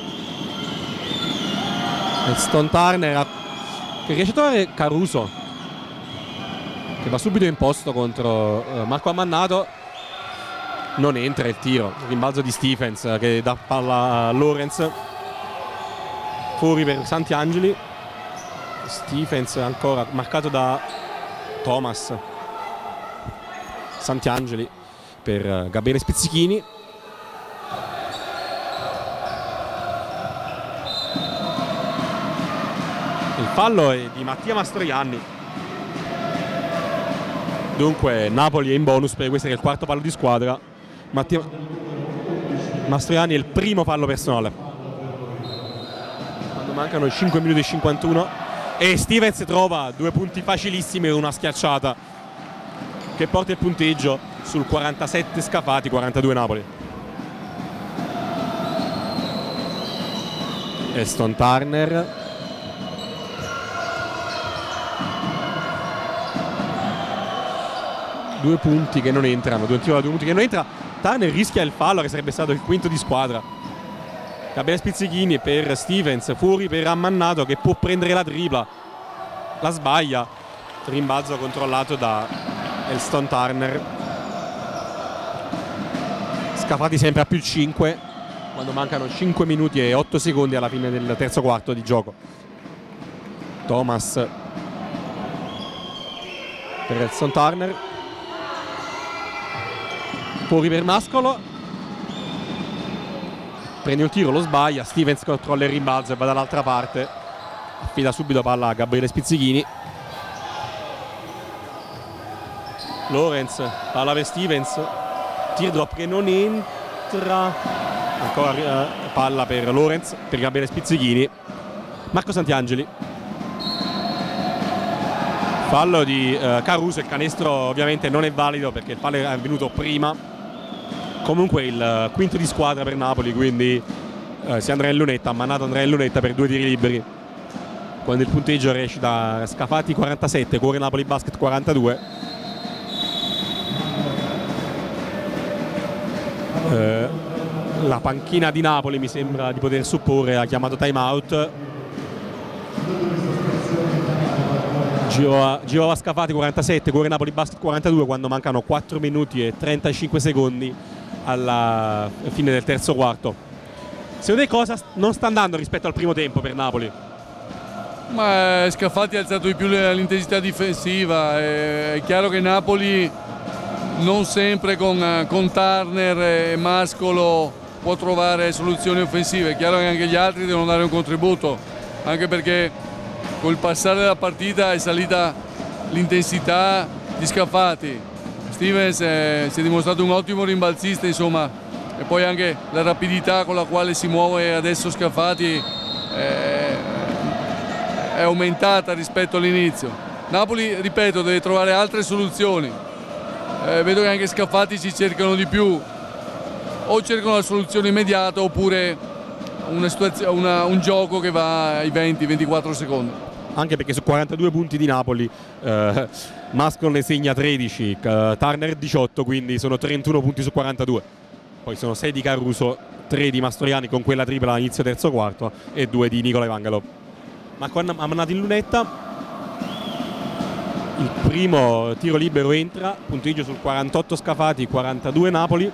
E Stone Turner che riesce a trovare Caruso, che va subito in posto contro Marco Ammannato. Non entra il tiro, rimbalzo di Stephens che dà palla a Lorenz. Fuori per Santiangeli. Stephens ancora marcato da Thomas. Santiangeli per Gabriele Spizzichini. Il fallo è di Mattia Mastroianni. Dunque Napoli è in bonus per questo, che è il quarto fallo di squadra. Mattia Mastroianni è il primo fallo personale. Quando mancano 5 minuti e 51 e Stevens trova 2 punti facilissimi e una schiacciata che porta il punteggio sul 47 Scafati, 42 Napoli. E Stone Turner. Due punti che non entrano, due tiro da 2 punti che non entra. Turner rischia il fallo che sarebbe stato il quinto di squadra. Gabriele Spizzichini per Stevens, fuori per Ammannato che può prendere la tripla, la sbaglia. Rimbalzo controllato da Stone Turner. Scafati sempre a più 5 quando mancano 5 minuti e 8 secondi alla fine del terzo quarto di gioco. Thomas per Stone Turner. Fuori per Mascolo, prende un tiro, lo sbaglia. Stevens controlla il rimbalzo e va dall'altra parte, affida subito palla a Gabriele Spizzichini. Lorenz, palla per Stevens, teardrop che non entra, ancora palla per Lorenz, per Gabriele Spizzichini. Marco Santiangeli, fallo di Caruso. Il canestro ovviamente non è valido perché il fallo è avvenuto prima. Comunque il quinto di squadra per Napoli, quindi si andrà in lunetta. Ammannato andrà in lunetta per 2 tiri liberi, quando il punteggio esce da Scafati 47, Cuore Napoli Basket 42. La panchina di Napoli mi sembra di poter supporre ha chiamato time out. Giro a Scafati 47, Cuore Napoli Basket 42, quando mancano 4 minuti e 35 secondi alla fine del terzo quarto. Secondo te cosa non sta andando rispetto al primo tempo per Napoli? Ma Scafati ha alzato di più l'intensità difensiva. È chiaro che Napoli non sempre con Turner e Mascolo può trovare soluzioni offensive. È chiaro che anche gli altri devono dare un contributo, anche perché col passare della partita è salita l'intensità di Scafati. Stevens si è dimostrato un ottimo rimbalzista, insomma, e poi anche la rapidità con la quale si muove adesso Scafati è aumentata rispetto all'inizio. Napoli, ripeto, deve trovare altre soluzioni. Vedo che anche Scafati ci cercano di più, o cercano la soluzione immediata oppure un gioco che va ai 20-24 secondi. Anche perché su 42 punti di Napoli Mascolo ne segna 13, Turner 18, quindi sono 31 punti su 42. Poi sono 6 di Caruso, 3 di Mastroianni con quella tripla all'inizio terzo quarto e 2 di Nicola Evangelov. Marco Ammannato in lunetta, il primo tiro libero entra, punteggio sul 48 Scafati, 42 Napoli.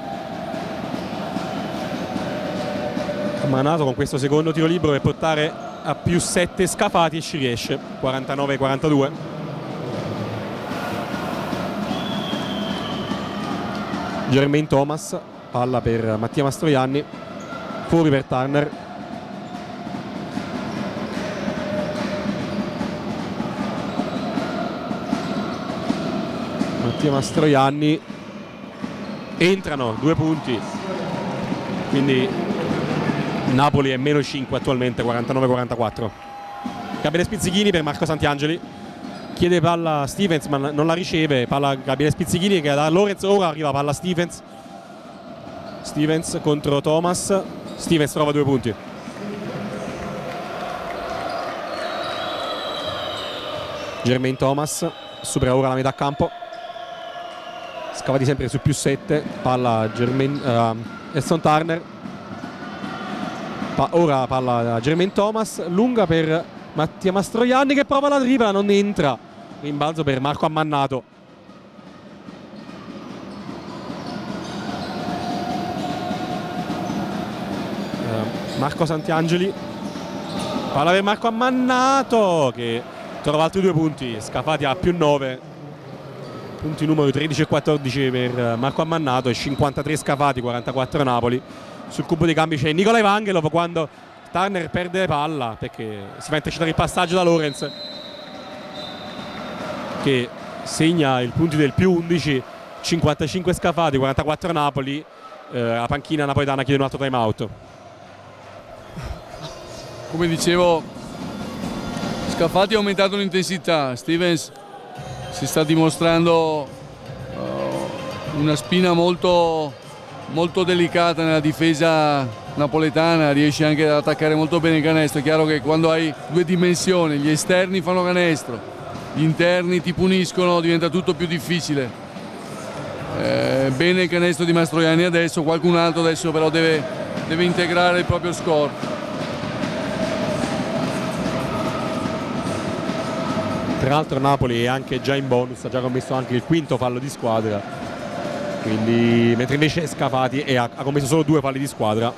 Ammannato con questo secondo tiro libero per portare a più 7 Scafati e ci riesce, 49-42. Jermaine Thomas, palla per Mattia Mastroianni, fuori per Turner. Mattia Mastroianni, entrano 2 punti, quindi Napoli è meno 5 attualmente, 49-44. Gabriele Spizzichini per Marco Santiangeli, chiede palla Stevens ma non la riceve, palla Gabriele Spizzichini che da Lorenz, ora arriva palla Stevens contro Thomas, Stevens trova 2 punti. Jermaine Thomas supera ora la metà campo, scavati sempre su +7, palla Edson Turner, ora palla Jermaine Thomas, lunga per Mattia Mastroianni che prova la tripla, non entra, rimbalzo per Marco Ammannato. Marco Santiangeli, palla per Marco Ammannato che trova altri 2 punti, scafati a +9, punti numero 13 e 14 per Marco Ammannato e 53 scafati, 44 Napoli. Sul cubo dei cambi c'è Nicola Evangelov quando Turner perde palla perché si fa intercettare il passaggio da Lorenz, che segna i punti del +11, 55 scafati, 44 Napoli. La panchina napoletana chiede un altro time out. Come dicevo, Scafati ha aumentato l'intensità, Stevens si sta dimostrando una spina molto delicata nella difesa napoletana, riesce anche ad attaccare molto bene il canestro. È chiaro che quando hai 2 dimensioni, gli esterni fanno canestro, gli interni ti puniscono, diventa tutto più difficile. Bene il canestro di Mastroianni adesso, qualcun altro adesso però deve integrare il proprio score. Tra l'altro Napoli è anche già in bonus, ha già commesso anche il 5º fallo di squadra, quindi, mentre invece Scafati ha commesso solo 2 falli di squadra.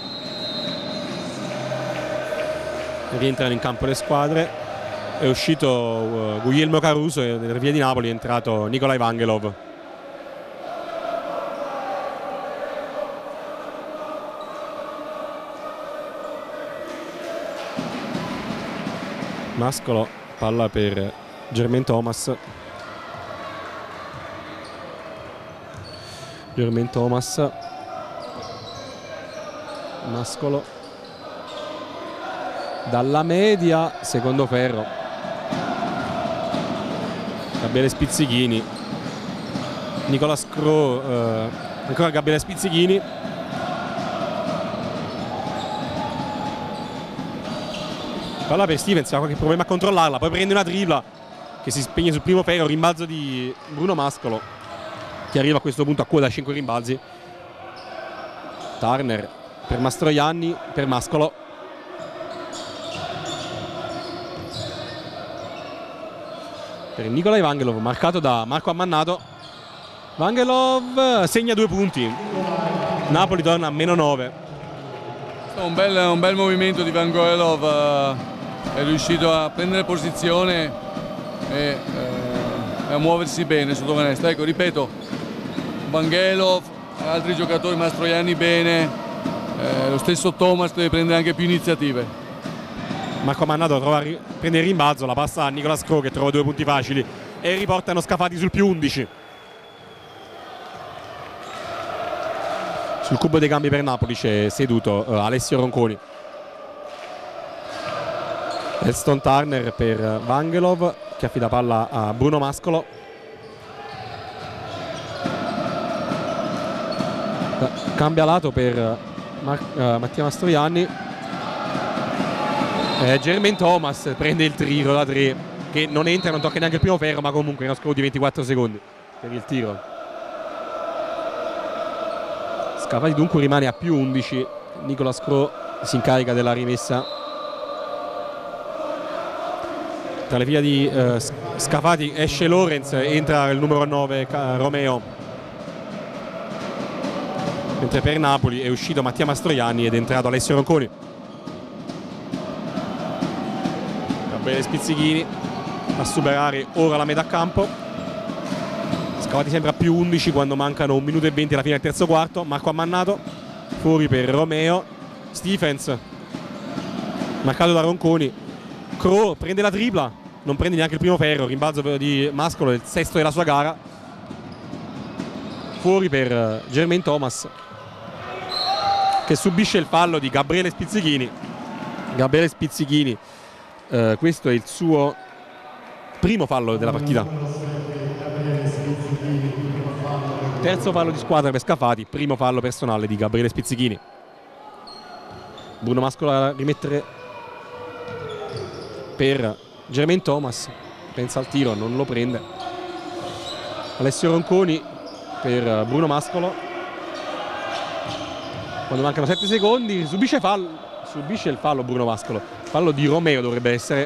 Rientrano in campo le squadre, è uscito Guglielmo Caruso e nelle vie di Napoli è entrato Nikolai Vangelov. Mascolo, palla per Jermaine Thomas. Jermaine Thomas, Mascolo dalla media, secondo ferro, Gabriele Spizzichini, Nicola Scro, ancora Gabriele Spizzichini, palla per Stevens, ha qualche problema a controllarla, poi prende una tripla che si spegne sul primo ferro, rimbalzo di Bruno Mascolo che arriva a questo punto a quota 5 rimbalzi. Turner per Mastroianni, per Mascolo, per Nikolai Vangelov, marcato da Marco Ammannato. Vangelov segna 2 punti, Napoli torna a -9. Un bel movimento di Vangelov, è riuscito a prendere posizione e a muoversi bene sotto canestro. Ecco, ripeto, Vangelov, altri giocatori, Mastroianni bene, lo stesso Thomas deve prendere anche più iniziative. Marco Ammannato prende il rimbalzo, la passa a Nicola Scro che trova 2 punti facili e riportano Scafati sul +11. Sul cubo dei cambi per Napoli c'è seduto Alessio Ronconi. Elston Turner per Vangelov che affida palla a Bruno Mascolo. Cambia lato per Mattia Mastroianni. Jermaine Thomas prende il tiro da 3 che non entra, non tocca neanche il primo ferro, ma comunque è uno score di 24 secondi per il tiro. Scafati dunque rimane a +11, Nicola Scro si incarica della rimessa. Tra le fila di Scafati esce Lorenz, entra il numero 9 Romeo, mentre per Napoli è uscito Mattia Mastroianni ed è entrato Alessio Ronconi. Gabriele Spizzichini a superare ora la metà campo. Scafati sempre a più 11 quando mancano 1 minuto e 20 alla fine del terzo quarto. Marco Ammannato fuori per Romeo. Stephens marcato da Ronconi. Crow prende la tripla, non prende neanche il primo ferro. Rimbalzo di Mascolo, il sesto della sua gara. Fuori per Jermaine Thomas, che subisce il fallo di Gabriele Spizzichini. Gabriele Spizzichini, questo è il suo primo fallo della partita. Terzo fallo di squadra per Scafati, primo fallo personale di Gabriele Spizzichini. Bruno Mascolo a rimettere per Jermaine Thomas, pensa al tiro, non lo prende. Alessio Ronconi per Bruno Mascolo, quando mancano 7 secondi subisce il fallo Bruno Mascolo. Fallo di Romeo dovrebbe essere.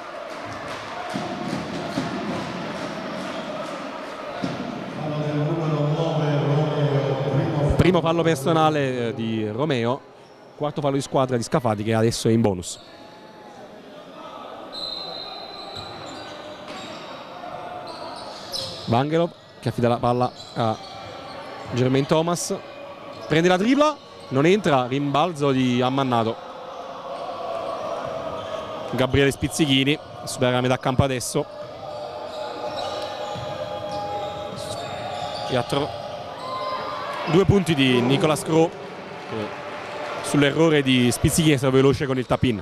Primo fallo personale di Romeo, quarto fallo di squadra di Scafati, che adesso è in bonus. Vangelov che affida la palla a Jermaine Thomas, prende la tripla, non entra, rimbalzo di Ammannato. Gabriele Spizzichini supera la metà campo adesso e ha 2 punti di Nicolas Crow, sull'errore di Spizzichini è stato veloce con il tap-in.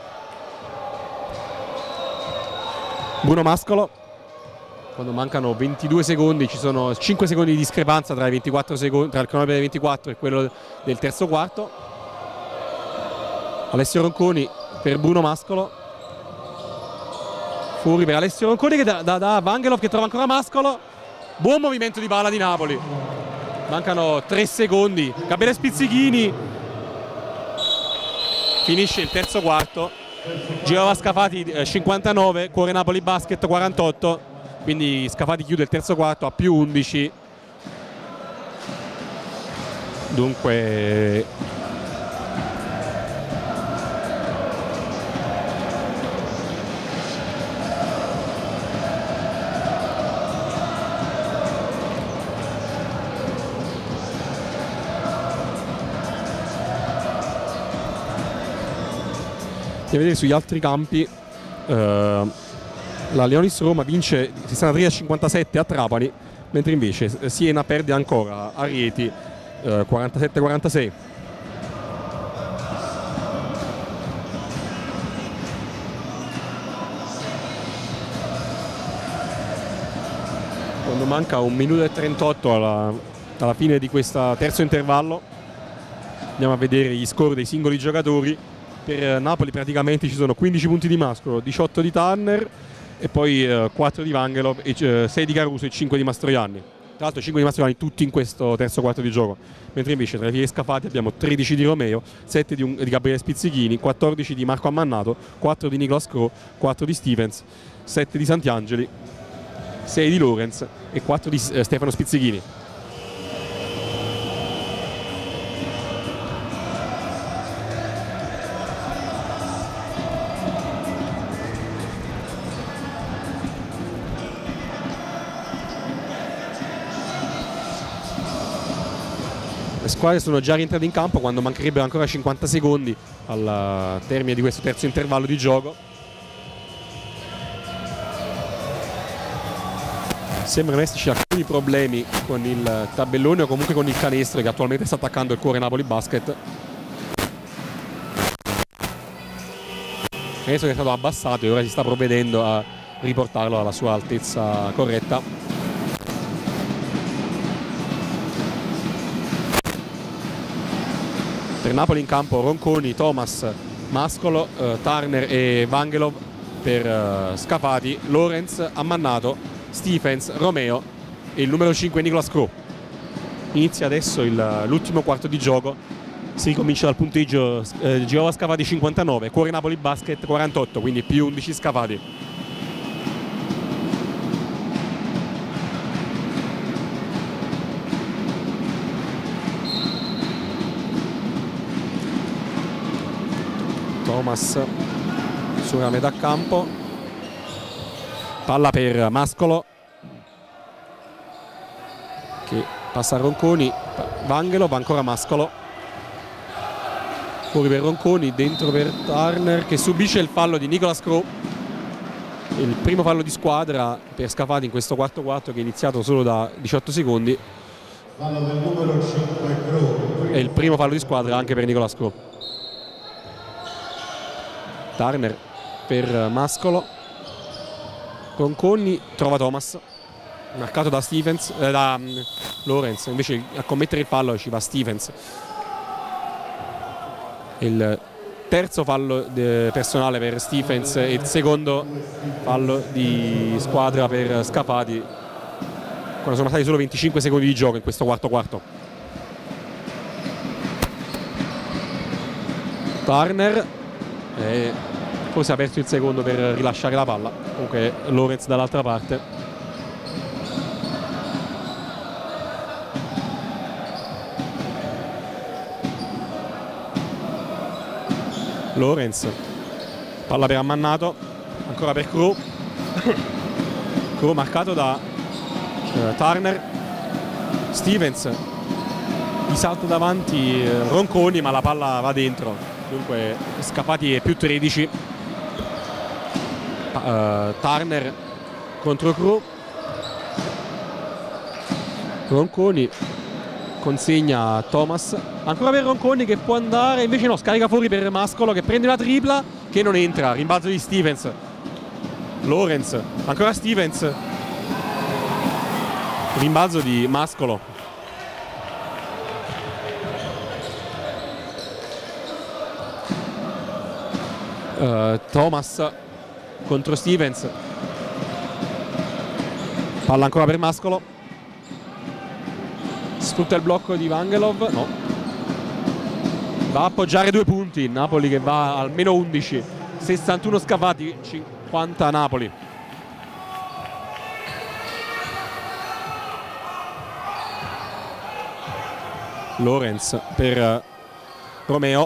Bruno Mascolo, quando mancano 22 secondi, ci sono 5 secondi di discrepanza tra, i 24 secondi, tra il cronometro dei 24 e quello del terzo quarto. Alessio Ronconi per Bruno Mascolo, fuori per Alessio Ronconi che da Vangelov, che trova ancora Mascolo. Buon movimento di palla di Napoli, mancano 3 secondi. Gabriele Spizzichini finisce il terzo quarto. Girava Scafati 59, Cuore Napoli Basket 48, quindi Scafati chiude il terzo quarto a più 11. Dunque a vedere sugli altri campi, la Leonis Roma vince 63-57 a Trapani, mentre invece Siena perde ancora a Rieti 47-46. Quando manca 1 minuto e 38 alla fine di questo terzo intervallo, andiamo a vedere gli score dei singoli giocatori. Per Napoli praticamente ci sono 15 punti di Mascolo, 18 di Tanner e poi 4 di Vangelov, 6 di Caruso e 5 di Mastroianni. Tra l'altro 5 di Mastroianni tutti in questo terzo quarto di gioco, mentre invece tra i fili Scafati abbiamo 13 di Romeo, 7 di Gabriele Spizzichini, 14 di Marco Ammannato, 4 di Nicolas Crow, 4 di Stephens, 7 di Santiangeli, 6 di Lorenz e 4 di Stefano Spizzichini. Le squadre sono già rientrate in campo quando mancherebbero ancora 50 secondi al termine di questo terzo intervallo di gioco. Sembrano esserci alcuni problemi con il tabellone o comunque con il canestro che attualmente sta attaccando il Cuore Napoli Basket. Il canestro che è stato abbassato e ora si sta provvedendo a riportarlo alla sua altezza corretta. Per Napoli in campo Ronconi, Thomas, Mascolo, Turner e Vangelov. Per Scafati, Lorenz, Ammannato, Stephens, Romeo e il numero 5 Nicolas Crow. Inizia adesso l'ultimo quarto di gioco, si ricomincia dal punteggio Girava Scafati 59, Cuore Napoli Basket 48, quindi più 11 Scafati. Thomas sulla metà campo, palla per Mascolo, che passa a Ronconi, Vangelov, ancora Mascolo, fuori per Ronconi, dentro per Turner che subisce il fallo di Nicolas Cros, il primo fallo di squadra per Scafati in questo quarto quarto che è iniziato solo da 18 secondi. Fallo del numero 5 Cros. E il primo fallo di squadra anche per Nicolas Cros. Turner per Mascolo, Ronconi trova Thomas, marcato da Stevens, da Lorenz, invece a commettere il fallo ci va Stevens. Il terzo fallo personale per Stevens e il secondo fallo di squadra per Scafati, quando sono passati solo 25 secondi di gioco in questo quarto quarto. Turner forse ha aperto il secondo per rilasciare la palla, comunque Lorenz dall'altra parte. Lorenz, palla per Ammannato, ancora per Cros. Cros marcato da Turner. Stevens di salto davanti Ronconi, ma la palla va dentro, dunque Scafati è più 13. Turner contro Cros, Ronconi consegna a Thomas, ancora per Ronconi che può andare, invece no, scarica fuori per Mascolo che prende la tripla che non entra, rimbalzo di Stevens. Lorenz, ancora Stevens, rimbalzo di Mascolo. Thomas contro Stevens, palla ancora per Mascolo, sfrutta il blocco di Vangelov, no, va a appoggiare 2 punti, Napoli che va almeno 11, 61 Scafati, 50 Napoli. Lorenz per Romeo,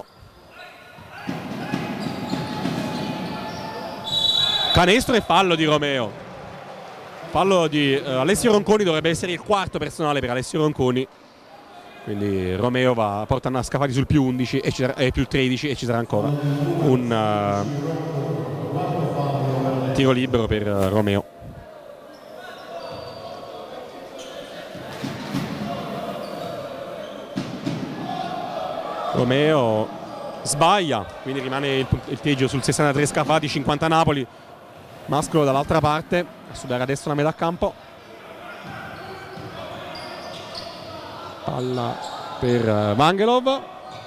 canestro e fallo di Romeo, fallo di Alessio Ronconi, dovrebbe essere il quarto personale per Alessio Ronconi, quindi Romeo porta a Scafati sul più 11 e più 13 e ci sarà ancora un tiro libero per Romeo. Romeo sbaglia, quindi rimane il punteggio sul 63 Scafati, 50 Napoli. Mascolo dall'altra parte a studiare adesso la metà campo, palla per Vangelov,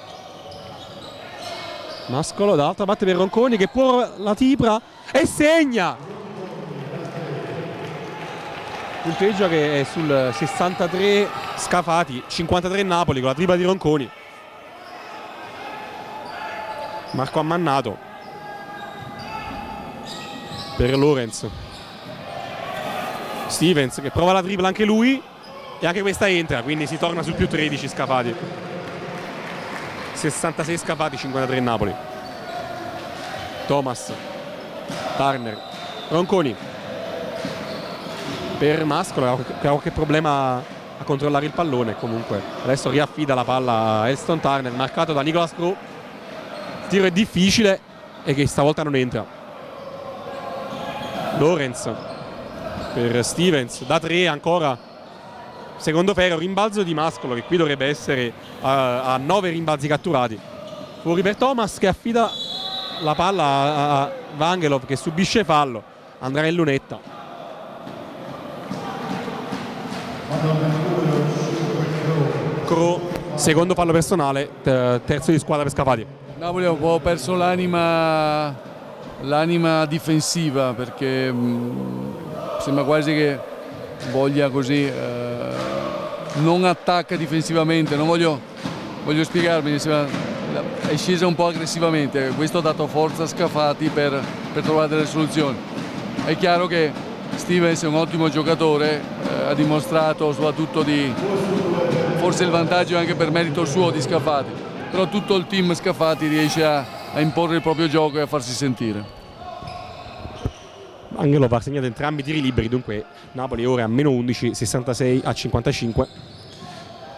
Mascolo dall'altra parte per Ronconi che può la tipra e segna, punteggio che è sul 63 Scafati, 53 Napoli con la tripla di Ronconi. Marco Ammannato per Lorenz, Stevens che prova la tripla anche lui e anche questa entra, quindi si torna sul più 13 Scafati, 66 Scafati, 53 Napoli. Thomas, Turner, Ronconi per Mascolo che ha qualche problema a controllare il pallone, comunque adesso riaffida la palla a Elston Turner, marcato da Nicolas Cros. Il tiro è difficile e che stavolta non entra. Lorenz per Stevens da 3 ancora, secondo ferro, rimbalzo di Mascolo che qui dovrebbe essere a 9 rimbalzi catturati, fuori per Thomas che affida la palla a Vangelov che subisce fallo, andrà in lunetta. Cros, secondo fallo personale, terzo di squadra per Scafati. Napoli ha un po' perso l'anima difensiva, perché sembra quasi che voglia così, non attacca difensivamente, non voglio spiegarmi, è scesa un po' aggressivamente, questo ha dato forza a Scafati per trovare delle soluzioni. È chiaro che Stevens è un ottimo giocatore, ha dimostrato soprattutto forse il vantaggio anche per merito suo di Scafati, però tutto il team Scafati riesce a imporre il proprio gioco e a farsi sentire. Vangelov ha segnato entrambi i tiri liberi, dunque Napoli ora a meno 11, 66 a 55.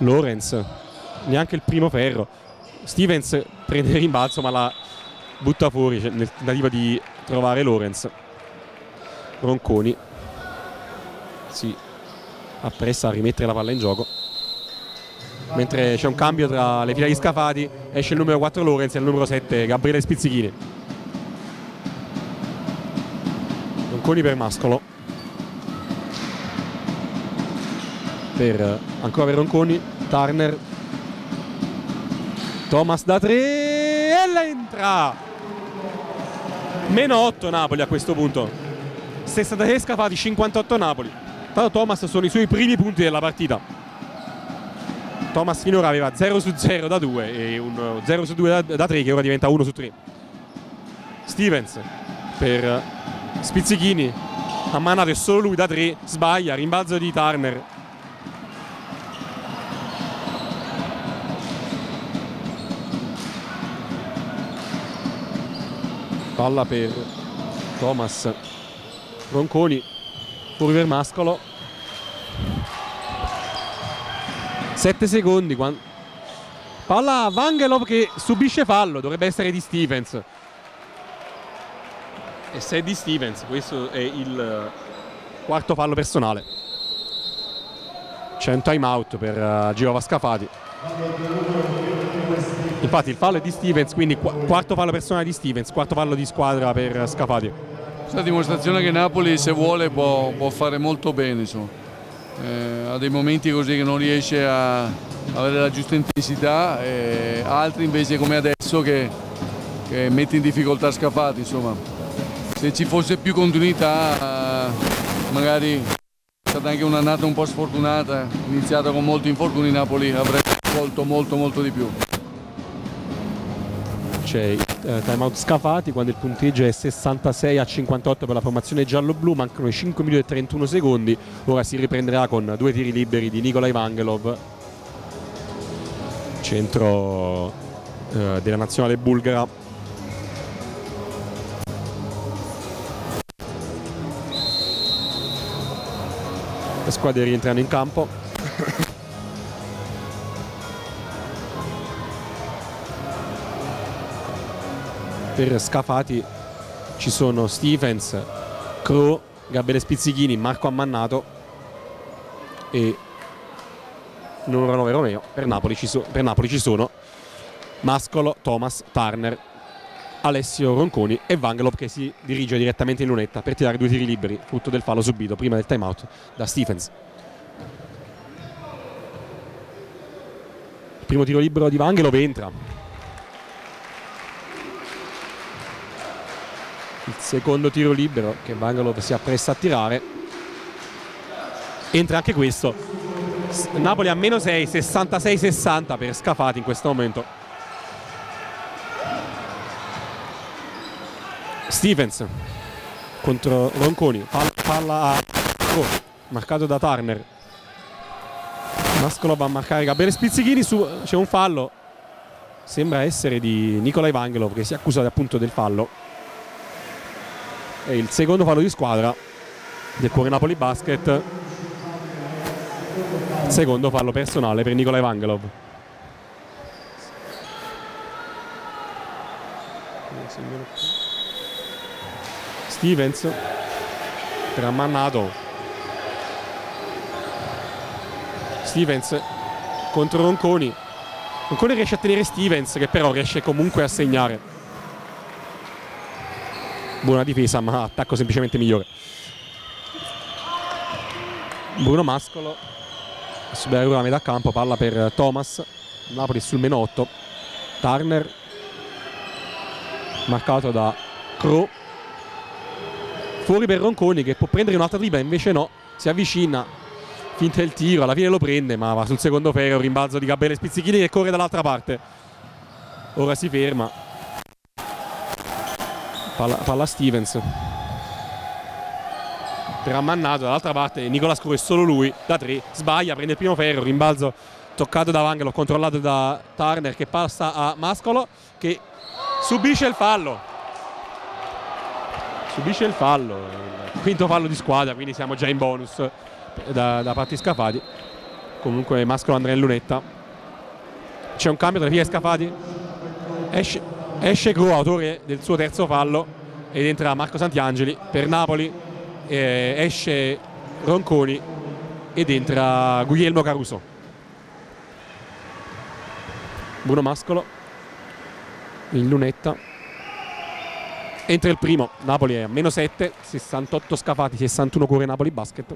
Lorenz, neanche il primo ferro. Stevens prende il rimbalzo ma la butta fuori nel tentativo di trovare Lorenz. Ronconi si appressa a rimettere la palla in gioco, mentre c'è un cambio tra le fila di Scafati. Esce il numero 4 Lorenz e il numero 7 Gabriele Spizzichini. Ronconi per Mascolo, ancora per Ronconi. Turner, Thomas da 3 e l'entra. -8 Napoli a questo punto, 63 Scafati, 58 Napoli. Tanto Thomas sono i suoi primi punti della partita. Thomas finora aveva 0 su 0 da 2 e un 0 su 2 da 3 che ora diventa 1 su 3. Stevens per Spizzichini, ha mannato e solo lui da 3, sbaglia, rimbalzo di Turner. Palla per Thomas, Ronconi, fuori per Mascolo. 7 secondi. Palla a Vangelov che subisce fallo, dovrebbe essere di Stevens. E se è di Stevens, questo è il quarto fallo personale. C'è un time out per Girova Scafati. Infatti il fallo è di Stevens, quindi quarto fallo personale di Stevens, quarto fallo di squadra per Scafati. Questa dimostrazione che Napoli, se vuole, può fare molto bene, insomma. Ha dei momenti così che non riesce a avere la giusta intensità, e altri invece come adesso che mette in difficoltà Scafati, insomma. Se ci fosse più continuità, magari è stata anche un'annata un po' sfortunata, iniziata con molti infortuni, Napoli avrebbe colto molto di più. C'è timeout Scafati quando il punteggio è 66-58 per la formazione giallo-blu, mancano 5 minuti e 31 secondi. Ora si riprenderà con 2 tiri liberi di Nikolaj Vangelov, centro della nazionale bulgara. Le squadre rientrano in campo. Per Scafati ci sono Stevens, Crow, Gabriele Spizzichini, Marco Ammannato e numero 9 Romeo. Per Napoli ci sono Mascolo, Thomas, Turner, Alessio Ronconi e Vangelov che si dirige direttamente in lunetta per tirare 2 tiri liberi, frutto del fallo subito prima del timeout da Stevens. Il primo tiro libero di Vangelov entra. Il secondo tiro libero che Vangelov si appresta a tirare entra anche questo. Napoli a -6, 66-60 per Scafati in questo momento. Stevens contro Ronconi, palla a marcato da Turner. Mascolo va a marcare Gabriele Spizzichini, c'è un fallo, sembra essere di Nikolaj Vangelov che si accusa appunto del fallo. È il secondo fallo di squadra del Cuore Napoli Basket, secondo fallo personale per Nikolaj Vangelov. Stevens per Ammannato. Stevens contro Ronconi. Ronconi riesce a tenere Stevens che però riesce comunque a segnare. Buona difesa ma attacco semplicemente migliore. Bruno Mascolo subirà ora a metà campo, palla per Thomas. Napoli sul -8. Turner marcato da Crow, fuori per Ronconi che può prendere un'altra tripla, invece no, si avvicina, finta il tiro, alla fine lo prende ma va sul secondo ferro. Rimbalzo di Gabriele Spizzichini che corre dall'altra parte, ora si ferma. Palla Stevens per Ammannato, dall'altra parte Nicola Scuro è solo lui da 3, sbaglia, prende il primo ferro, rimbalzo toccato da Vangelov, controllato da Turner che passa a Mascolo che subisce il fallo, il quinto fallo di squadra, quindi siamo già in bonus da parte Scafati. comunque Mascolo andrà in lunetta. C'è un cambio tra Pia e Scafati, esce Gro, autore del suo terzo fallo, ed entra Marco Santiangeli. Per Napoli esce Ronconi ed entra Guglielmo Caruso. Bruno Mascolo in lunetta, entra il primo. Napoli è a -7, 68 Scafati, 61 Cuore Napoli Basket.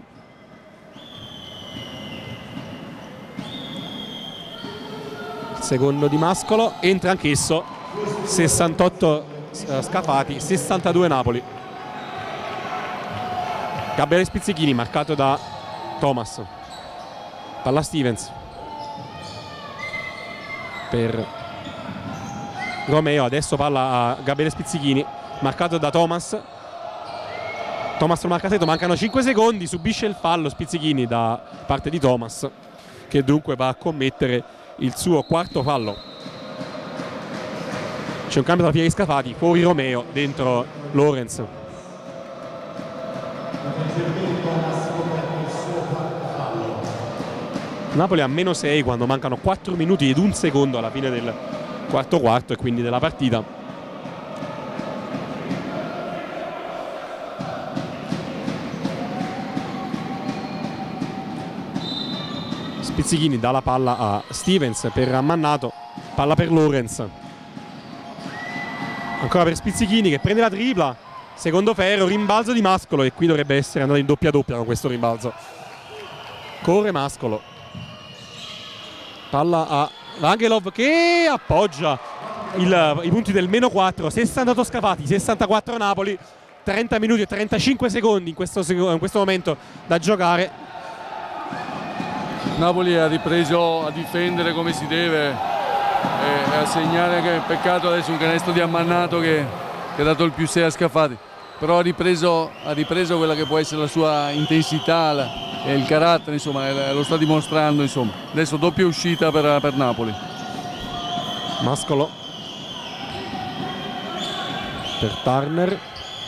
Il secondo di Mascolo, entra anch'esso, 68 Scafati, 62 Napoli. Gabriele Spizzichini marcato da Thomas. Palla Stevens per Romeo, adesso palla a Gabriele Spizzichini marcato da Thomas. Thomas lo marca stretto, mancano 5 secondi, subisce il fallo Spizzichini da parte di Thomas, che dunque va a commettere il suo quarto fallo. C'è un cambio tra Pieri Scafati, fuori Romeo, dentro Lorenz. Napoli a -6 quando mancano 4 minuti ed un secondo alla fine del quarto quarto e quindi della partita. Spizzichini dà la palla a Stevens per Ammannato, palla per Lorenz, ancora per Spizzichini che prende la tripla, secondo ferro, rimbalzo di Mascolo, e qui dovrebbe essere andato in doppia con questo rimbalzo. Corre Mascolo, palla a Rangelov che appoggia i punti del -4, 68 Scafati, 64 Napoli, 30 minuti e 35 secondi in questo momento da giocare. Napoli ha ripreso a difendere come si deve e a segnare, che peccato adesso un canestro di Ammannato che ha dato il +6 a Scafati, però ha ripreso quella che può essere la sua intensità e il carattere, insomma, lo sta dimostrando, insomma. Adesso doppia uscita per Napoli. Mascolo per Turner,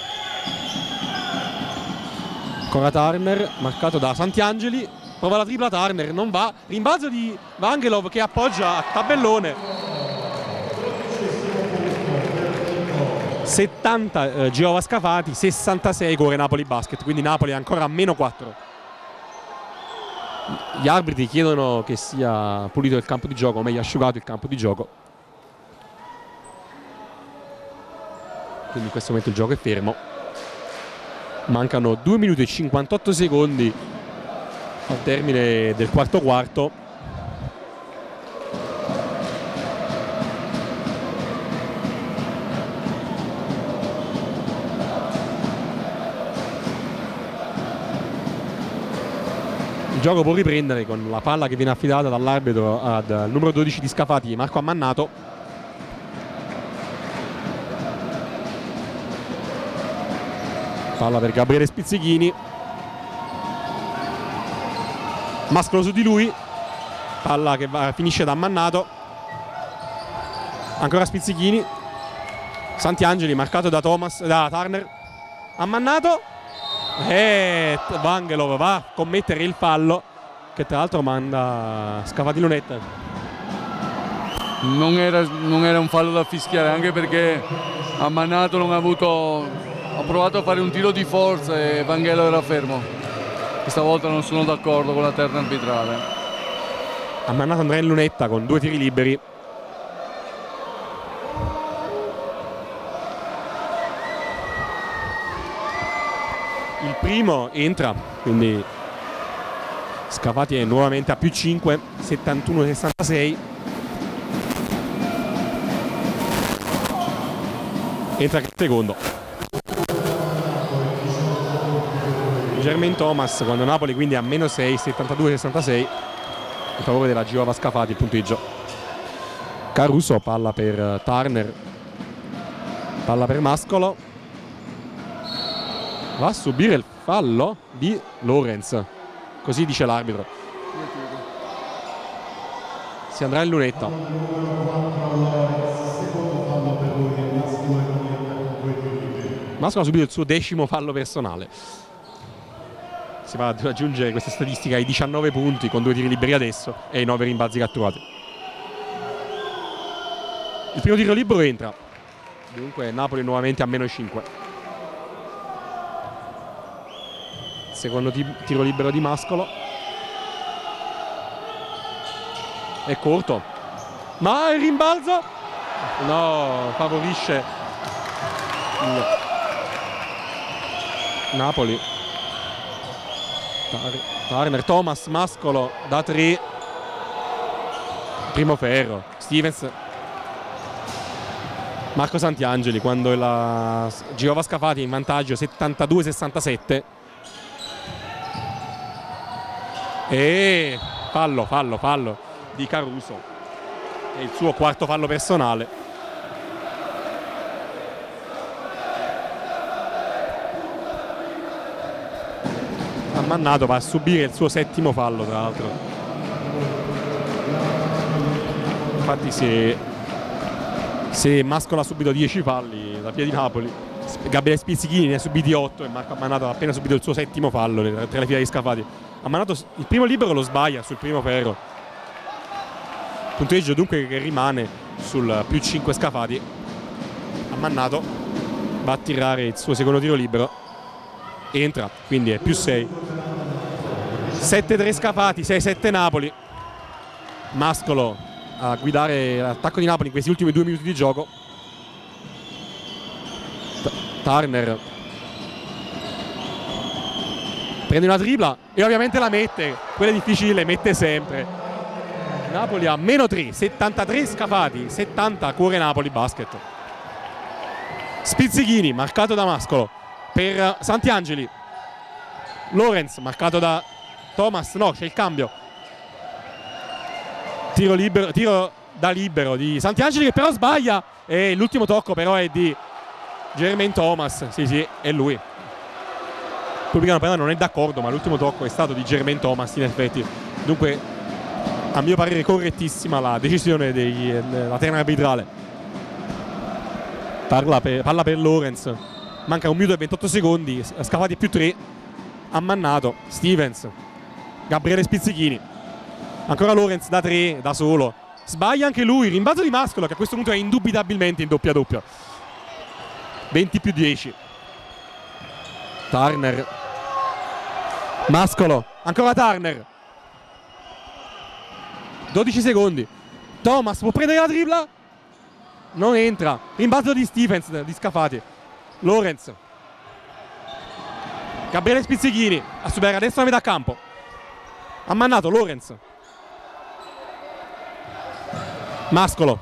ancora Turner marcato da Santiangeli, prova la tripla Turner, non va, rimbalzo di Vangelov che appoggia a tabellone. 70 Giova Scafati, 66 Cuore Napoli Basket, quindi Napoli è ancora a -4. Gli arbitri chiedono che sia pulito il campo di gioco, o meglio asciugato il campo di gioco, quindi in questo momento il gioco è fermo. Mancano 2 minuti e 58 secondi al termine del quarto quarto. Il gioco può riprendere con la palla che viene affidata dall'arbitro al numero 12 di Scafati, Marco Ammannato. Palla per Gabriele Spizzichini, Mascolo su di lui, palla che finisce da Ammannato, ancora Spizzichini, Santiangeli marcato da Turner, Ammannato e Vangelov va a commettere il fallo che tra l'altro manda Scafati lunetta. Non era un fallo da fischiare, anche perché Ammannato ha provato a fare un tiro di forza e Vangelov era fermo. Questa volta non sono d'accordo con la terna arbitrale. Ammannato andrà in lunetta con 2 tiri liberi. Il primo entra, quindi Scafati è nuovamente a +5, 71-66. Entra il secondo. Jermaine Thomas, quando Napoli quindi a -6, 72-66, in favore della Giova Scafati il punteggio. Caruso, palla per Turner, palla per Mascolo, va a subire il fallo di Lorenz, così dice l'arbitro. Si andrà in lunetta. Mascolo ha subito il suo 10° fallo personale. si va ad aggiungere questa statistica ai 19 punti con 2 tiri liberi adesso e i 9 rimbalzi catturati. Il primo tiro libero entra, dunque Napoli nuovamente a -5. Secondo tiro libero di Mascolo, è corto, ma il rimbalzo no, favorisce il Napoli. Turner, Thomas, Mascolo da 3, primo ferro, Stevens, Marco Santiangeli quando la Giova Scafati è in vantaggio 72-67 e fallo di Caruso, è il suo quarto fallo personale. Mannato va a subire il suo 7° fallo, tra l'altro. Infatti se Mascolo ha subito 10 falli da piedi Napoli, Gabriele Spizzichini ne ha subiti 8 e Marco Mannato ha appena subito il suo 7° fallo tra le fila di Scafati. Mannato il primo libero lo sbaglia sul primo ferro, punteggio dunque che rimane sul +5 Scafati. Mannato va a tirare il suo secondo tiro libero, entra, quindi è +6. 7-3 Scafati, 6-7 Napoli. Mascolo a guidare l'attacco di Napoli in questi ultimi 2 minuti di gioco. Turner prende una tripla e ovviamente la mette, quella è difficile, mette sempre. Napoli a -3, 73 Scafati, 70 Cuore Napoli Basket. Spizzichini marcato da Mascolo per Santiangeli, Lorenz marcato da Thomas, no, c'è il cambio, tiro da libero di Santiangeli che però sbaglia e l'ultimo tocco però è di Jermaine Thomas, sì, è lui. Il pubblicano però non è d'accordo, ma l'ultimo tocco è stato di Jermaine Thomas in effetti, dunque a mio parere correttissima la decisione della terna arbitrale. Palla per Lorenz, manca 1 minuto e 28 secondi, Scafati +3, ammannato Stevens, Gabriele Spizzichini, ancora Lorenz da 3 da solo, sbaglia anche lui, rimbalzo di Mascolo che a questo punto è indubitabilmente in doppia, 20+10. Turner, Mascolo, ancora Turner, 12 secondi, Thomas può prendere la tripla, non entra, rimbalzo di Stevens, di Scafati, Lorenz, Gabriele Spizzichini a superare adesso la metà campo, ammannato Lorenz, Mascolo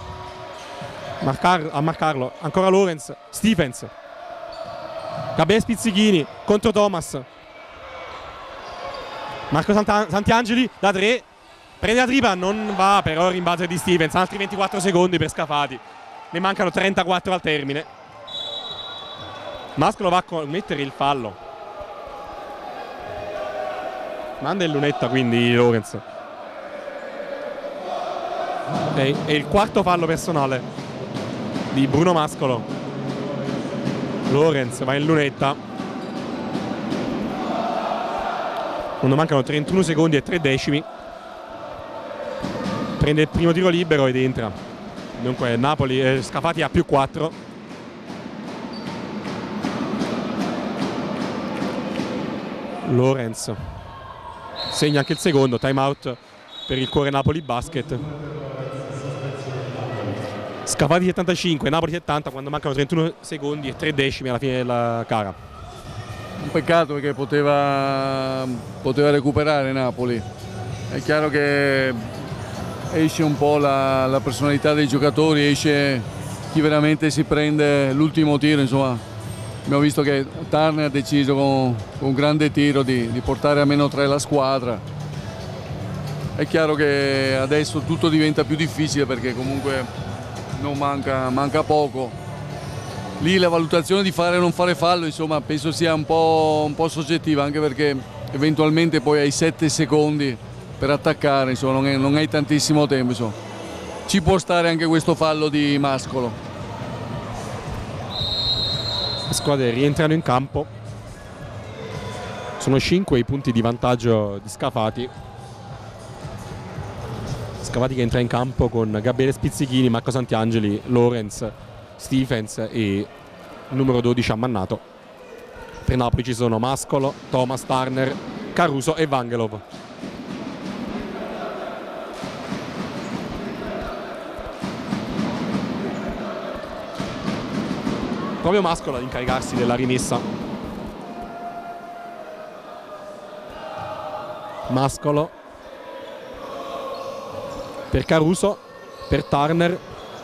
a marcarlo, ancora Lorenz, Stevens, Gabriele Spizzichini contro Thomas, Marco Santiangeli da 3, prende la tripla, non va, però il rimbalzo di Stevens, altri 24 secondi per Scafati, ne mancano 34 al termine. Mascolo va a commettere il fallo, manda in lunetta quindi Lorenz, è il quarto fallo personale di Bruno Mascolo. Lorenz va in lunetta quando mancano 31 secondi e 3 decimi, prende il primo tiro libero ed entra, dunque Napoli, Scafati a +4. Lorenz segna anche il secondo, time out per il Cuore Napoli Basket. Scafati 75, Napoli 70 quando mancano 31 secondi e 3 decimi alla fine della gara. Un peccato perché poteva recuperare Napoli. È chiaro che esce un po' la personalità dei giocatori, esce chi veramente si prende l'ultimo tiro, insomma. Abbiamo visto che Turner ha deciso con un grande tiro di portare a -3 la squadra. È chiaro che adesso tutto diventa più difficile perché comunque non manca poco. Lì la valutazione di fare o non fare fallo, insomma, penso sia un po' soggettiva, anche perché eventualmente poi hai 7 secondi per attaccare, insomma, non hai tantissimo tempo, insomma. Ci può stare anche questo fallo di Mascolo. Le squadre rientrano in campo. Sono 5 i punti di vantaggio di Scafati. Scafati che entra in campo con Gabriele Spizzichini, Marco Santiangeli, Lorenz, Stephens e il numero 12 Ammannato. Per Napoli ci sono Mascolo, Thomas, Turner, Caruso e Vangelov. Proprio Mascolo ad incaricarsi della rimessa. Mascolo per Caruso, per Turner,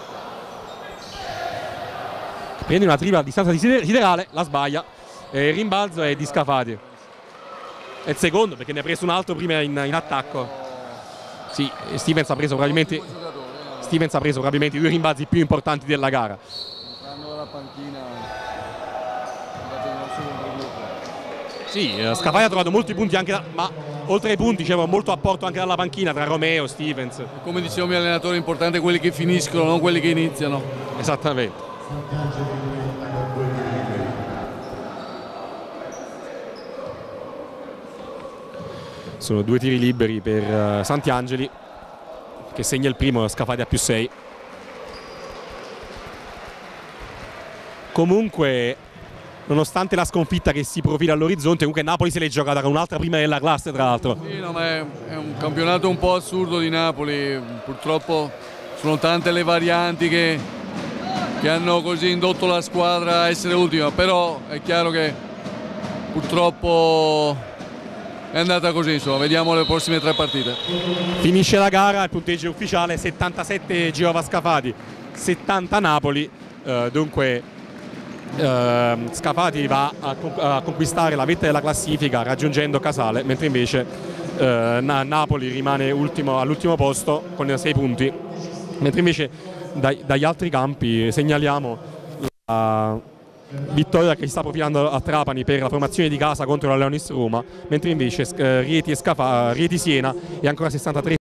prende una tripla a distanza siderale, la sbaglia, e il rimbalzo è di Scafati. È il secondo perché ne ha preso un altro prima in attacco. Sì, Stephens ha preso probabilmente i 2 rimbalzi più importanti della gara. Sì, Scafati ha trovato molti punti anche ma oltre ai punti c'era molto apporto anche dalla panchina tra Romeo e Stephens. Come dicevo il mio allenatore, è importante quelli che finiscono, non quelli che iniziano. Esattamente. Sono 2 tiri liberi per Santiangeli che segna il primo, Scafati a +6. Comunque, nonostante la sconfitta che si profila all'orizzonte, comunque Napoli se l'è giocata con un'altra prima della classe, tra l'altro. Sì, no, ma è un campionato un po' assurdo di Napoli, purtroppo sono tante le varianti che hanno così indotto la squadra a essere ultima, però è chiaro che purtroppo è andata così, insomma, vediamo le prossime 3 partite. Finisce la gara, il punteggio ufficiale 77 Geova Scafati, 70 Napoli, dunque Scafati va a conquistare la vetta della classifica raggiungendo Casale, mentre invece Napoli rimane all'ultimo posto con 6 punti, mentre invece dagli altri campi segnaliamo la vittoria che si sta profilando a Trapani per la formazione di casa contro la Leonis Roma, mentre invece Rieti Siena è ancora 63